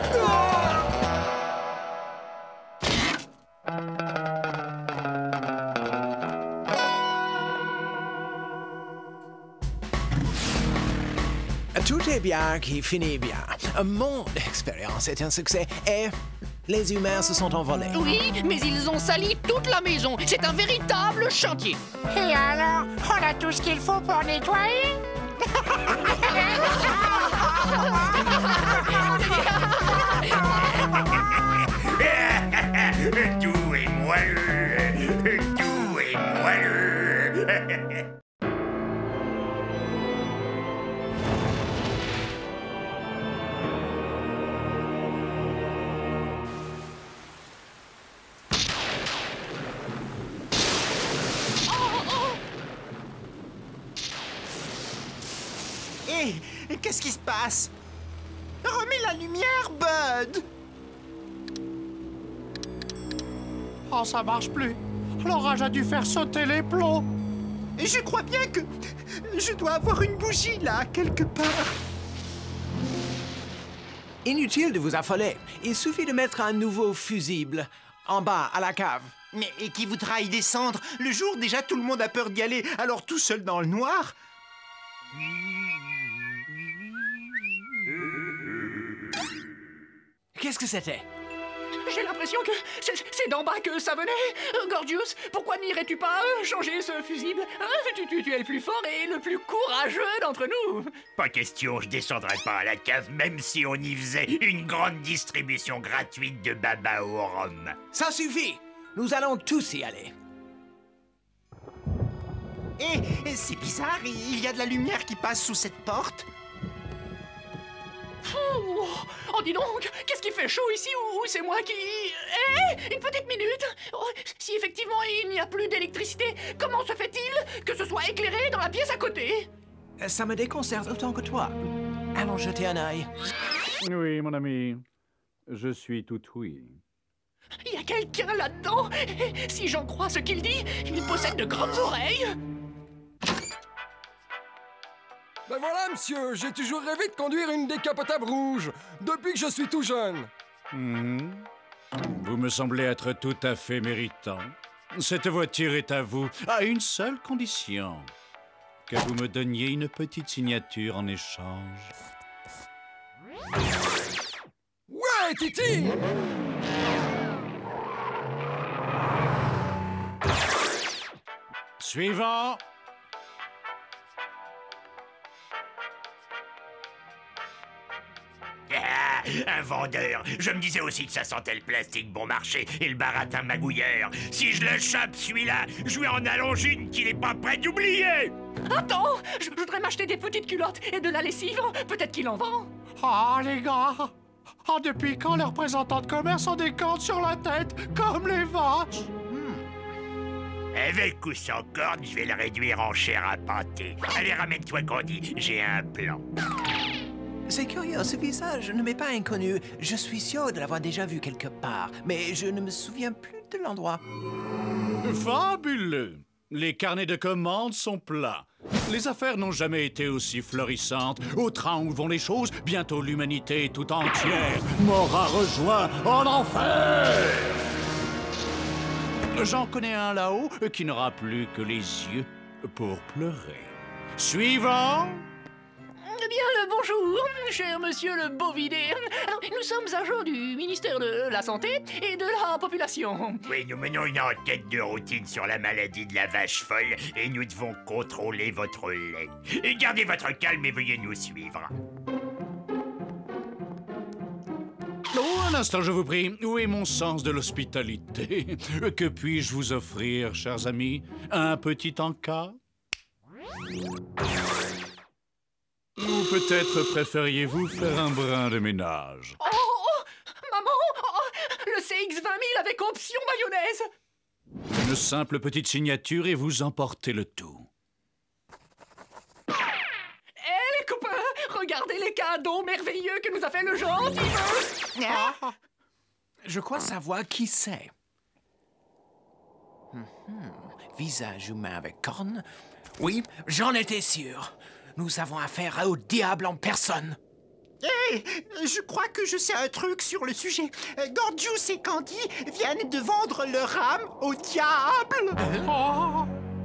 S9: Tout est bien qui finit bien. Mon expérience est un succès et les humains se sont envolés.
S10: Oui, mais ils ont sali toute la maison. C'est un véritable chantier.
S13: Et alors, on a tout ce qu'il faut pour nettoyer?
S2: Doux et moelleux moelleux, doux et moelleux.
S16: Hé, hey, qu'est-ce qui se passe? Remets la lumière, Bud!
S13: Oh, ça marche plus. L'orage a dû faire sauter les plombs.
S16: Et je crois bien que je dois avoir une bougie là, quelque part.
S9: Inutile de vous affoler. Il suffit de mettre un nouveau fusible en bas, à la cave.
S16: Mais et qui voudra y descendre? Le jour, déjà, tout le monde a peur d'y aller. Alors, tout seul dans le noir?
S9: Qu'est-ce que c'était?
S10: J'ai l'impression que c'est d'en bas que ça venait. Euh, Gorgius, pourquoi n'irais-tu pas euh, changer ce fusible hein? tu, tu, tu es le plus fort et le plus courageux d'entre nous.
S2: Pas question, je descendrai pas à la cave, même si on y faisait une grande distribution gratuite de baba au rhum.
S9: Ça suffit. Nous allons tous y aller.
S16: Hé, hey, c'est bizarre, il y a de la lumière qui passe sous cette porte.
S10: Oh, oh, dis donc, qu'est-ce qui fait chaud ici ou c'est moi qui... Hé, une petite minute. Oh, si effectivement il n'y a plus d'électricité, comment se fait-il que ce soit éclairé dans la pièce à côté?
S9: Ça me déconcerte autant que toi. Allons jeter un œil.
S17: Oui, mon ami. Je suis tout oui.
S10: Il y a quelqu'un là-dedans. Si j'en crois ce qu'il dit, il possède de grandes oreilles.
S18: Ben voilà, monsieur, j'ai toujours rêvé de conduire une décapotable rouge, depuis que je suis tout jeune.
S17: Mmh. Vous me semblez être tout à fait méritant. Cette voiture est à vous, à une seule condition. Que vous me donniez une petite signature en échange.
S18: Ouais, Titi!
S17: Suivant.
S2: Ah, un vendeur. Je me disais aussi que ça sentait le plastique bon marché et le baratin magouilleur. Si je le chope, celui-là, je vais en allonger une qu'il n'est pas prêt d'oublier.
S10: Attends, je voudrais m'acheter des petites culottes et de la lessive. Peut-être qu'il en vend.
S13: Ah, oh, les gars. Oh, depuis quand les représentants de commerce ont des cordes sur la tête, comme les vaches?
S2: Avec ou sans corde, je vais le réduire en chair à pâté. Allez, ramène-toi, Candy, j'ai un plan.
S9: C'est curieux, ce visage ne m'est pas inconnu. Je suis sûr de l'avoir déjà vu quelque part, mais je ne me souviens plus de l'endroit.
S17: Fabuleux! Les carnets de commandes sont plats. Les affaires n'ont jamais été aussi florissantes. Au train où vont les choses, bientôt l'humanité tout entière m'aura rejoint en enfer! J'en connais un là-haut qui n'aura plus que les yeux pour pleurer. Suivant!
S10: Eh bien, le bonjour, cher monsieur le Bovidé. Alors, nous sommes agents du ministère de la Santé et de la Population.
S2: Oui, nous menons une enquête de routine sur la maladie de la vache folle et nous devons contrôler votre lait. Et gardez votre calme et veuillez nous suivre.
S17: Oh, un instant, je vous prie. Où est mon sens de l'hospitalité? Que puis-je vous offrir, chers amis? Un petit encas? Ou peut-être préfériez-vous faire un brin de ménage?
S10: Oh, oh maman, oh, le C X vingt mille avec option mayonnaise.
S17: Une simple petite signature et vous emportez le tout.
S10: Hé, hey, les copains, regardez les cadeaux merveilleux que nous a fait le gentil.
S9: Ah. Je crois savoir qui c'est. Mm-hmm. Visage humain avec cornes. Oui, j'en étais sûr. Nous avons affaire au diable en personne.
S16: Hé, hey, je crois que je sais un truc sur le sujet. Gorgius et Candy viennent de vendre leur âme au diable. Oh.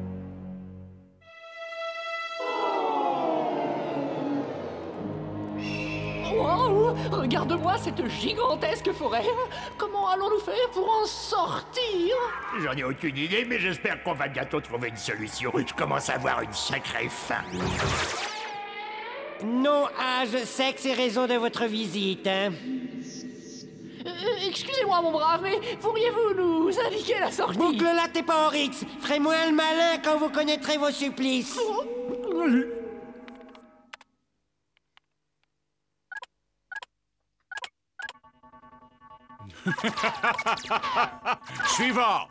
S10: Wow, regarde-moi cette gigantesque forêt. Comment allons-nous faire pour en sortir?
S2: J'en ai aucune idée, mais j'espère qu'on va bientôt trouver une solution. Je commence à avoir une sacrée faim.
S15: Nom, âge, sexe et raison de votre visite. Hein?
S10: Euh, Excusez-moi, mon brave, mais pourriez-vous nous indiquer la sortie?
S15: Boucle-la tes pas, Oryx. Ferez-moi le malin quand vous connaîtrez vos supplices.
S17: Suivant.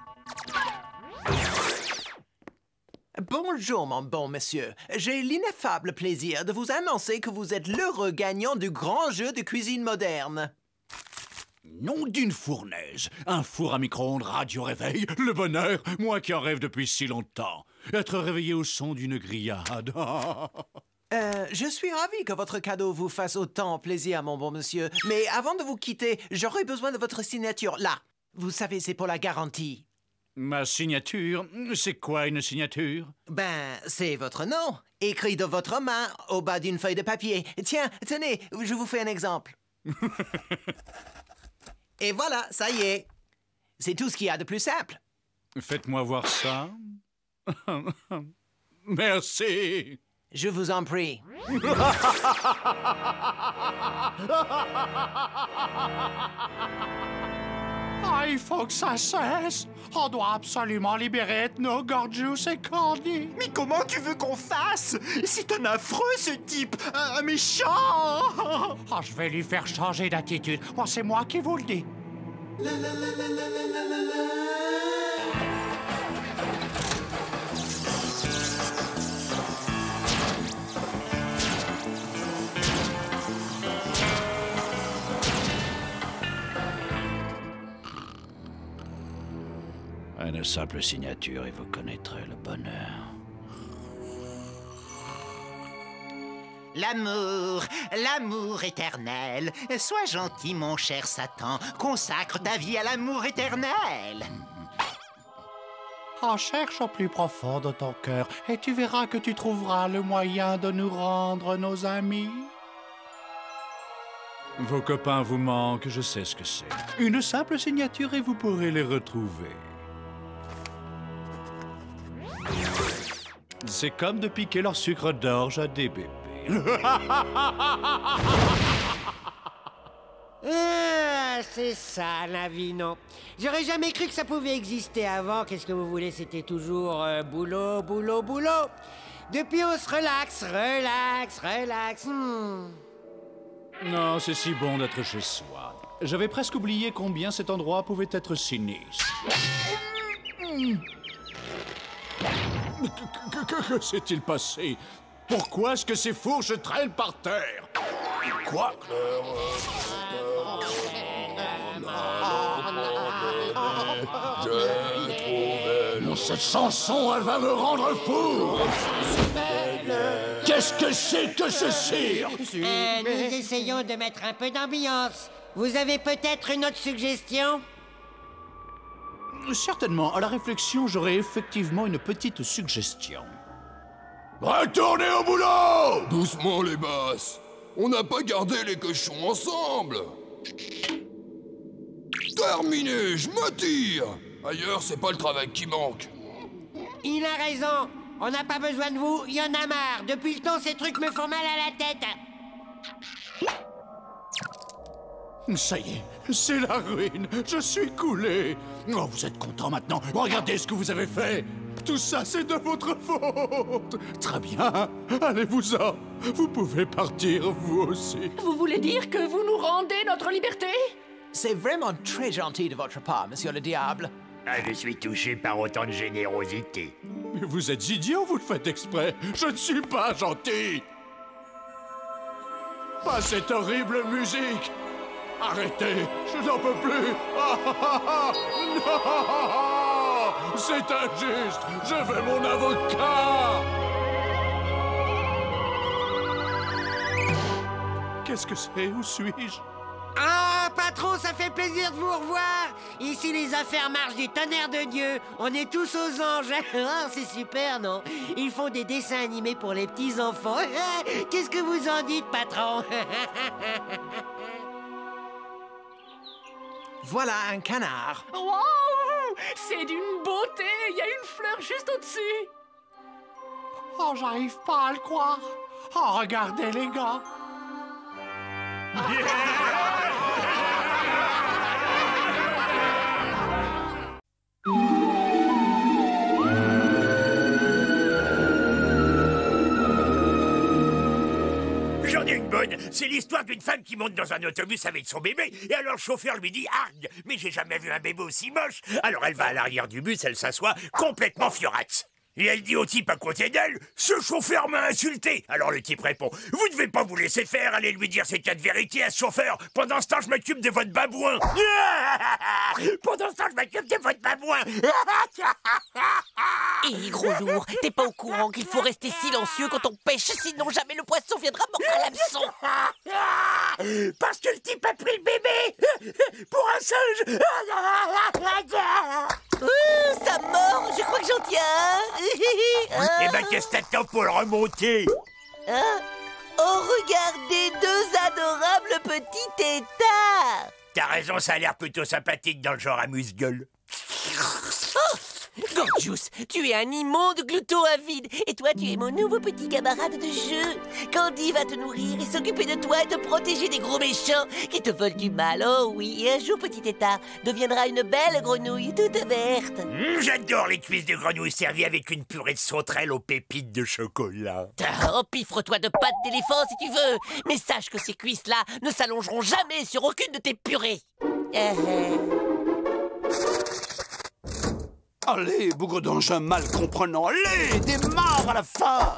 S9: Bonjour, mon bon monsieur. J'ai l'ineffable plaisir de vous annoncer que vous êtes l'heureux gagnant du grand jeu de cuisine moderne.
S17: Nom d'une fournaise. Un four à micro-ondes radio-réveil. Le bonheur, moi qui en rêve depuis si longtemps. Être réveillé au son d'une grillade.
S9: Euh, je suis ravi que votre cadeau vous fasse autant plaisir, mon bon monsieur. Mais avant de vous quitter, j'aurais besoin de votre signature. Là, vous savez, c'est pour la garantie.
S17: Ma signature? C'est quoi une signature?
S9: Ben, c'est votre nom, écrit de votre main au bas d'une feuille de papier. Tiens, tenez, je vous fais un exemple. Et voilà, ça y est. C'est tout ce qu'il y a de plus simple.
S17: Faites-moi voir ça. Merci.
S9: Je vous en prie.
S13: Ah, il faut que ça cesse. On doit absolument libérer Ethno, Gorgius et Candy.
S16: Mais comment tu veux qu'on fasse? C'est un affreux, ce type. Un, un méchant.
S13: Ah, je vais lui faire changer d'attitude. Oh, c'est moi qui vous le dis.
S17: Une simple signature et vous connaîtrez le bonheur.
S15: L'amour, l'amour éternel. Sois gentil, mon cher Satan. Consacre ta vie à l'amour éternel.
S13: Oh, cherche au plus profond de ton cœur et tu verras que tu trouveras le moyen de nous rendre nos amis.
S17: Vos copains vous manquent, je sais ce que c'est. Une simple signature et vous pourrez les retrouver. C'est comme de piquer leur sucre d'orge à des bébés.
S15: Ah, c'est ça, la vie, non. J'aurais jamais cru que ça pouvait exister avant. Qu'est-ce que vous voulez, c'était toujours euh, boulot, boulot, boulot. Depuis, on se relaxe, relax, relax. Hmm.
S17: Non, c'est si bon d'être chez soi. J'avais presque oublié combien cet endroit pouvait être sinistre. Que, que, que s'est-il passé? Pourquoi est-ce que ces fourches traînent par terre? Quoi? Cette chanson, elle va me rendre fou! Qu'est-ce que c'est que ce cirque?
S15: Euh, nous essayons de mettre un peu d'ambiance. Vous avez peut-être une autre suggestion?
S17: Certainement. À la réflexion, j'aurais effectivement une petite suggestion.
S14: Retournez au boulot! Doucement, les basses. On n'a pas gardé les cochons ensemble. Terminé, je me tire. Ailleurs, c'est pas le travail qui manque.
S15: Il a raison. On n'a pas besoin de vous, il y en a marre. Depuis le temps, ces trucs me font mal à la tête.
S17: Ça y est, c'est la ruine. Je suis coulé. Oh, vous êtes content maintenant? Regardez ce que vous avez fait. Tout ça, c'est de votre faute. Très bien. Allez-vous-en. Vous pouvez partir, vous aussi.
S10: Vous voulez dire que vous nous rendez notre liberté?
S9: C'est vraiment très gentil de votre part, monsieur le diable.
S2: Ah, je suis touché par autant de générosité.
S17: Mais vous êtes idiot, vous le faites exprès. Je ne suis pas gentil. Pas cette horrible musique. Arrêtez, je n'en peux plus. Ah, ah, ah, non, c'est injuste. Je veux mon avocat. Qu'est-ce que c'est? Où suis-je?
S15: Ah, patron, ça fait plaisir de vous revoir. Ici, les affaires marchent du tonnerre de Dieu. On est tous aux anges. Ah, c'est super, non? Ils font des dessins animés pour les petits-enfants. Qu'est-ce que vous en dites, patron?
S9: Voilà un canard.
S10: Wow! C'est d'une beauté! Il y a une fleur juste au-dessus.
S13: Oh, j'arrive pas à le croire. Oh, regardez, les gars.
S2: Arg. C'est l'histoire d'une femme qui monte dans un autobus avec son bébé, et alors le chauffeur lui dit Arg. Mais j'ai jamais vu un bébé aussi moche. Alors elle va à l'arrière du bus, elle s'assoit, complètement fiorax. Et elle dit au type à côté d'elle, ce chauffeur m'a insulté. Alors le type répond, vous devez pas vous laisser faire, allez lui dire ces quatre vérités à ce chauffeur. Pendant ce temps, je m'occupe de votre babouin. Pendant ce temps, je m'occupe de votre babouin.
S3: Hé, gros lourd, t'es pas au courant qu'il faut rester silencieux quand on pêche, sinon jamais le poisson viendra mordre à l'hameçon.
S2: Parce que le type a pris le bébé pour un singe.
S3: Ouh, ça mord, je crois que j'en tiens.
S2: Eh ben, qu'est-ce que t'attends pour le remonter?
S3: Hein? Oh, regardez, deux adorables petits tétards.
S2: T'as raison, ça a l'air plutôt sympathique dans le genre amuse-gueule.
S3: Oh, Gorgeous, tu es un immonde glouton avide. Et toi, tu es mon nouveau petit camarade de jeu. Candy va te nourrir et s'occuper de toi et te protéger des gros méchants qui te veulent du mal. Oh oui, et un jour, petit tétard deviendra une belle grenouille toute verte.
S2: Mmh, j'adore les cuisses de grenouille servies avec une purée de sauterelles aux pépites de chocolat.
S3: Empiffre-toi de pâtes d'éléphant si tu veux. Mais sache que ces cuisses-là ne s'allongeront jamais sur aucune de tes purées. Euh...
S1: Allez, bougre d'engin mal comprenant, allez, démarre à la fin.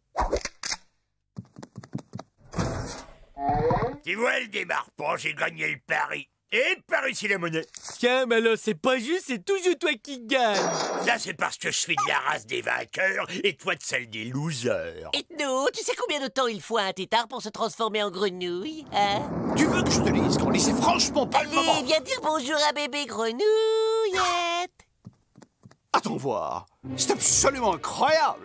S2: Tu vois, elle démarre pas, j'ai gagné le pari. Et par ici la monnaie.
S4: Tiens, mais alors c'est pas juste, c'est toujours toi qui gagne.
S2: Là, c'est parce que je suis de la race des vainqueurs et toi de celle des losers.
S3: Et nous, tu sais combien de temps il faut à un tétard pour se transformer en grenouille, hein?
S1: Tu veux que je te dise qu'on c'est franchement pas
S3: Allez,
S1: le moment.
S3: viens dire bonjour à bébé grenouillette.
S1: Attends voir, c'est absolument incroyable.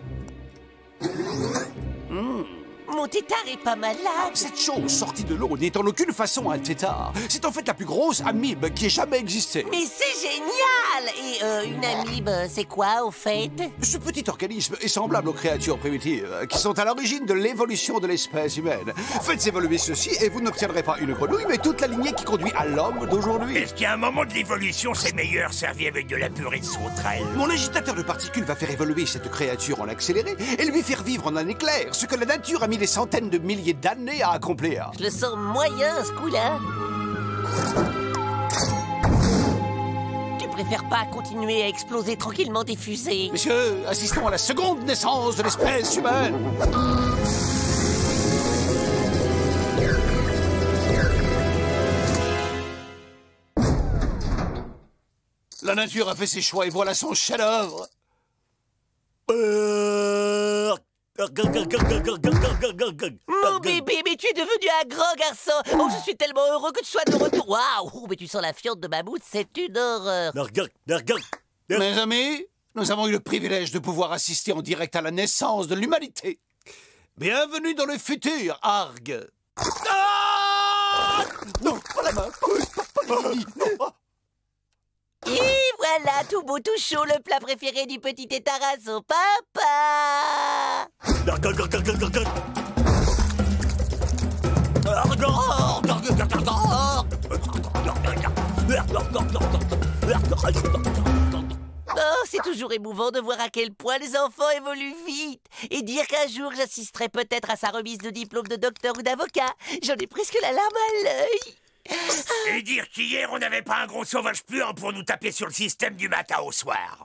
S1: Mmh.
S3: Mon tétard est pas malade.
S1: Cette chose sortie de l'eau n'est en aucune façon un tétard. C'est en fait la plus grosse amibe qui ait jamais existé.
S3: Mais c'est génial. Et euh, une amibe, c'est quoi au fait?
S1: Ce petit organisme est semblable aux créatures primitives qui sont à l'origine de l'évolution de l'espèce humaine. Faites évoluer ceci et vous n'obtiendrez pas une grenouille, mais toute la lignée qui conduit à l'homme d'aujourd'hui.
S2: Est-ce qu'à un moment de l'évolution, c'est meilleur servi avec de la purée de sauterelle?
S1: Mon agitateur de particules va faire évoluer cette créature en accéléré et lui faire vivre en un éclair, ce que la nature a mis des centaines de milliers d'années à accomplir.
S3: Je le sens moyen, ce coup-là. Tu préfères pas continuer à exploser tranquillement des fusées?
S1: Messieurs, assistons à la seconde naissance de l'espèce humaine. La nature a fait ses choix et voilà son chef-d'œuvre. Euh...
S3: Mon bébé, mais tu es devenu un grand garçon. Oh, je suis tellement heureux que tu sois de retour. Waouh, mais tu sens la fiente de mammouth, c'est une horreur.
S1: Mes amis, nous avons eu le privilège de pouvoir assister en direct à la naissance de l'humanité. Bienvenue dans le futur, Arg. Ah non, pas la main.
S3: Et voilà, tout beau, tout chaud, le plat préféré du petit tétard à son papa. Oh, c'est toujours émouvant de voir à quel point les enfants évoluent vite. Et dire qu'un jour j'assisterai peut-être à sa remise de diplôme de docteur ou d'avocat. J'en ai presque la larme à l'œil.
S2: Et dire qu'hier, on n'avait pas un gros sauvage puant pour nous taper sur le système du matin au soir.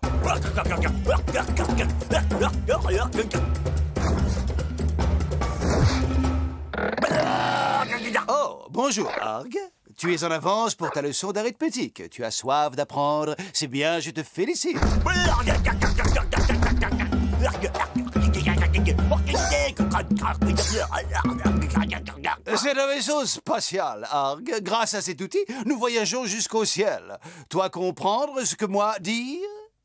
S1: Oh, bonjour, Arg. Tu es en avance pour ta leçon d'arithmétique. Tu as soif d'apprendre. C'est bien, je te félicite. C'est un vaisseau spatial, Arg. Grâce à cet outil, nous voyageons jusqu'au ciel. Toi comprendre ce que moi dire?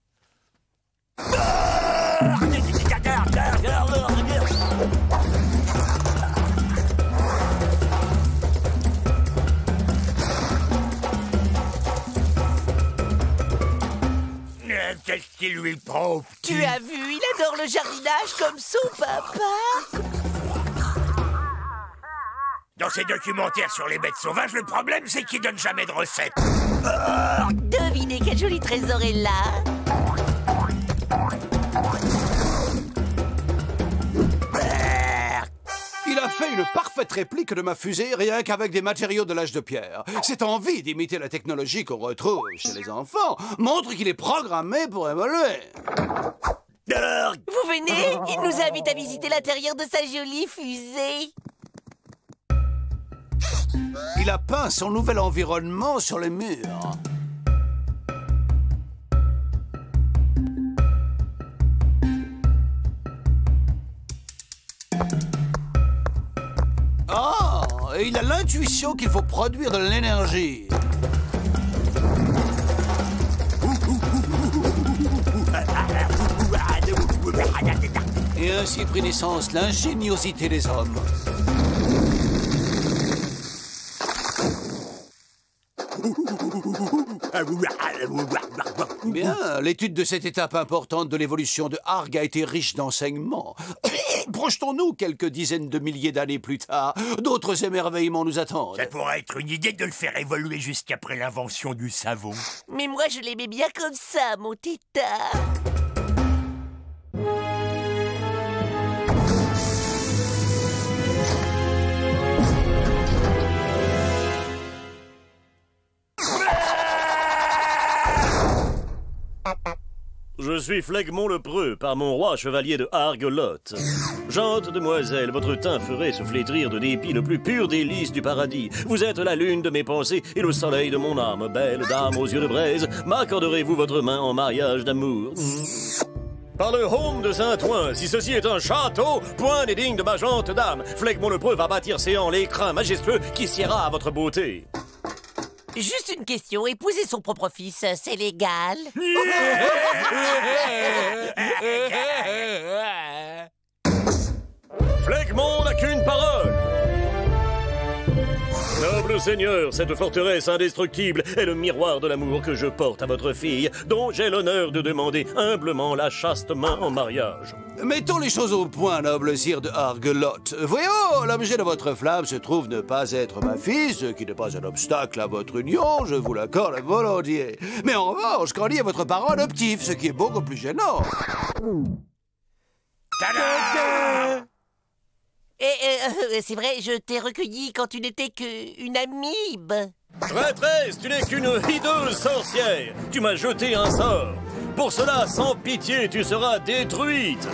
S2: Qu'est-ce qui lui prend?
S3: Tu as vu, il adore le jardinage comme son papa.
S2: Dans ses documentaires sur les bêtes sauvages, le problème, c'est qu'il donne jamais de recettes.
S3: Devinez quel joli trésor est là.
S1: Il a fait une parfaite réplique de ma fusée rien qu'avec des matériaux de l'âge de pierre. Cette envie d'imiter la technologie qu'on retrouve chez les enfants montre qu'il est programmé pour évoluer.
S3: Vous venez? Il nous invite à visiter l'intérieur de sa jolie fusée.
S1: Il a peint son nouvel environnement sur les murs. Ah, et il a l'intuition qu'il faut produire de l'énergie. Et ainsi prit naissance l'ingéniosité des hommes. Bien, l'étude de cette étape importante de l'évolution de Arg a été riche d'enseignements. Projetons-nous quelques dizaines de milliers d'années plus tard. D'autres émerveillements nous attendent.
S2: Ça pourrait être une idée de le faire évoluer jusqu'après l'invention du savon.
S3: Mais moi, je l'aimais bien comme ça, mon tétard.
S19: Je suis Flegmont le Preux, par mon roi chevalier de Argelotte. Gente demoiselle, votre teint ferait se flétrir de dépit le plus pur délice du paradis. Vous êtes la lune de mes pensées et le soleil de mon âme. Belle dame aux yeux de braise, m'accorderez-vous votre main en mariage d'amour? Par le home de Saint-Ouen, si ceci est un château, point n'est digne de ma gente dame. Flegmont le Preux va bâtir séant l'écrin majestueux qui siera à votre beauté.
S3: Juste une question, épouser son propre fils, c'est légal?
S19: Flegmont n'a qu'une parole. Noble seigneur, cette forteresse indestructible est le miroir de l'amour que je porte à votre fille, dont j'ai l'honneur de demander humblement la chaste main en mariage.
S1: Mettons les choses au point, noble sire de Argelotte. Voyons, l'objet de votre flamme se trouve ne pas être ma fille, ce qui n'est pas un obstacle à votre union, je vous l'accorde volontiers. Mais en revanche, qu'en dit votre parent adoptif, ce qui est beaucoup plus gênant.
S2: Tada!
S3: Et euh, c'est vrai, je t'ai recueilli quand tu n'étais qu'une amibe.
S19: Traîtresse, tu n'es qu'une hideuse sorcière. Tu m'as jeté un sort. Pour cela, sans pitié, tu seras détruite.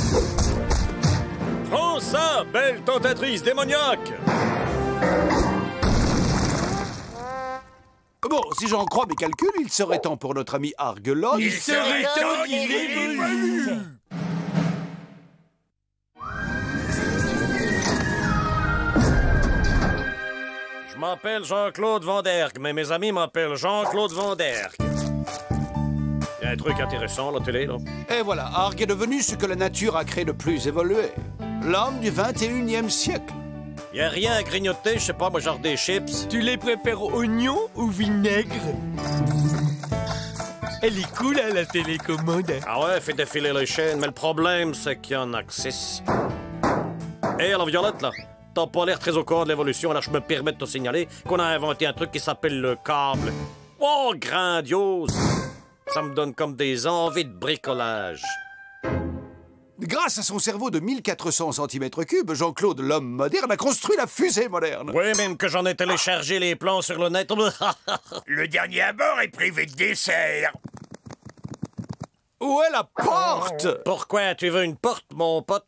S19: Prends ça, belle tentatrice démoniaque.
S1: Bon, si j'en crois mes calculs, il serait temps pour notre ami Argelotte.
S2: Il serait temps qu'il évolue.
S19: Je m'appelle Jean-Claude Van Der, mais mes amis m'appellent Jean-Claude Van Der. Il y a un truc intéressant à la télé, là.
S1: Et voilà, Arg est devenu ce que la nature a créé de plus évolué. L'homme du vingt et unième siècle.
S19: Y a rien à grignoter, je sais pas, moi, genre des chips.
S4: Tu les préfères oignons ou vinaigre? Elle est cool, hein, la télécommande.
S19: Ah ouais, fait défiler les chaînes, mais le problème, c'est qu'il y en a que six. Hé, hey, alors, Violette, là, t'as pas l'air très au courant de l'évolution, alors je me permets de te signaler qu'on a inventé un truc qui s'appelle le câble. Oh, grandiose! Ça me donne comme des envies de bricolage.
S1: Grâce à son cerveau de mille quatre cents centimètres cubes, Jean-Claude, l'homme moderne, a construit la fusée moderne.
S19: Oui, même que j'en ai téléchargé les plans sur le net.
S2: Le dernier à bord est privé de dessert.
S1: Où est la porte?
S19: Pourquoi tu veux une porte, mon pote?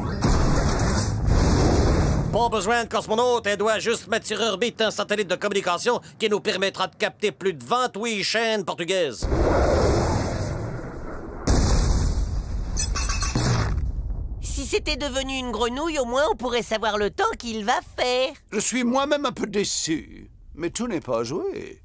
S19: Pas besoin de cosmonaute, elle doit juste mettre sur orbite un satellite de communication qui nous permettra de capter plus de vingt-huit chaînes portugaises.
S3: Si c'était devenu une grenouille, au moins on pourrait savoir le temps qu'il va faire.
S1: Je suis moi-même un peu déçu, mais tout n'est pas joué.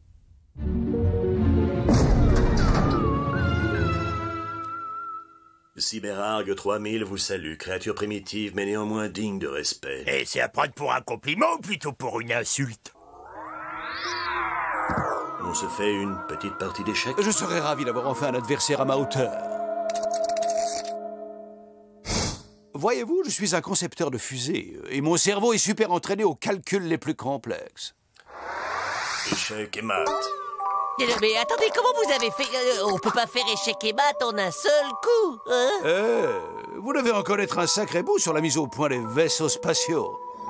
S19: Cyberarg trois mille vous salue, créature primitive mais néanmoins digne de respect.
S2: Et c'est à prendre pour un compliment ou plutôt pour une insulte?
S19: On se fait une petite partie d'échecs?
S1: Je serais ravi d'avoir enfin un adversaire à ma hauteur. Voyez-vous, je suis un concepteur de fusées, et mon cerveau est super entraîné aux calculs les plus complexes.
S19: Échec et mat.
S3: Mais attendez, comment vous avez fait? euh, On peut pas faire échec et mat en un seul coup, hein?
S1: Eh, vous devez en connaître un sacré bout sur la mise au point des vaisseaux spatiaux.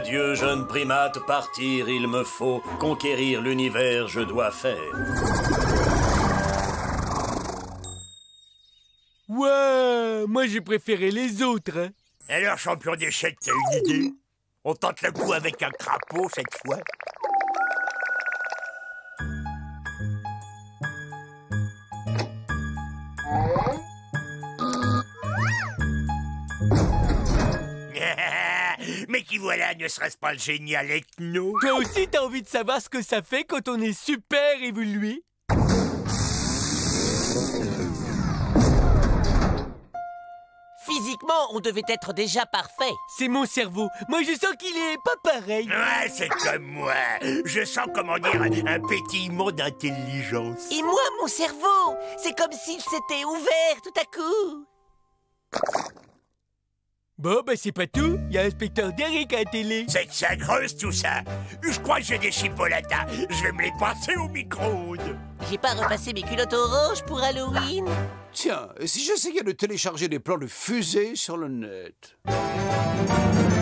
S19: Adieu, jeune primate, partir il me faut. Conquérir l'univers, je dois faire.
S4: Ouais, moi j'ai préféré les autres. Hein.
S2: Alors, champion d'échecs, t'as une idée? On tente le coup avec un crapaud cette fois? Mais qui voilà, ne serait-ce pas le génial Ethno?
S4: Toi aussi, t'as envie de savoir ce que ça fait quand on est super évolué?
S3: Physiquement, on devait être déjà parfait.
S4: C'est mon cerveau. Moi, je sens qu'il est pas pareil.
S2: Ouais, c'est comme moi. Je sens, comment dire, un, un pétillement d'intelligence.
S3: Et moi, mon cerveau, c'est comme s'il s'était ouvert tout à coup.
S4: Bon, ben c'est pas tout. Il y a l'inspecteur Derek à la télé.
S2: C'est que ça creuse tout ça. Je crois que j'ai des chipolatas. Je vais me les passer au micro-ondes.
S3: J'ai pas repassé mes culottes oranges pour Halloween.
S1: Tiens, et si j'essayais de télécharger des plans de fusée sur le net?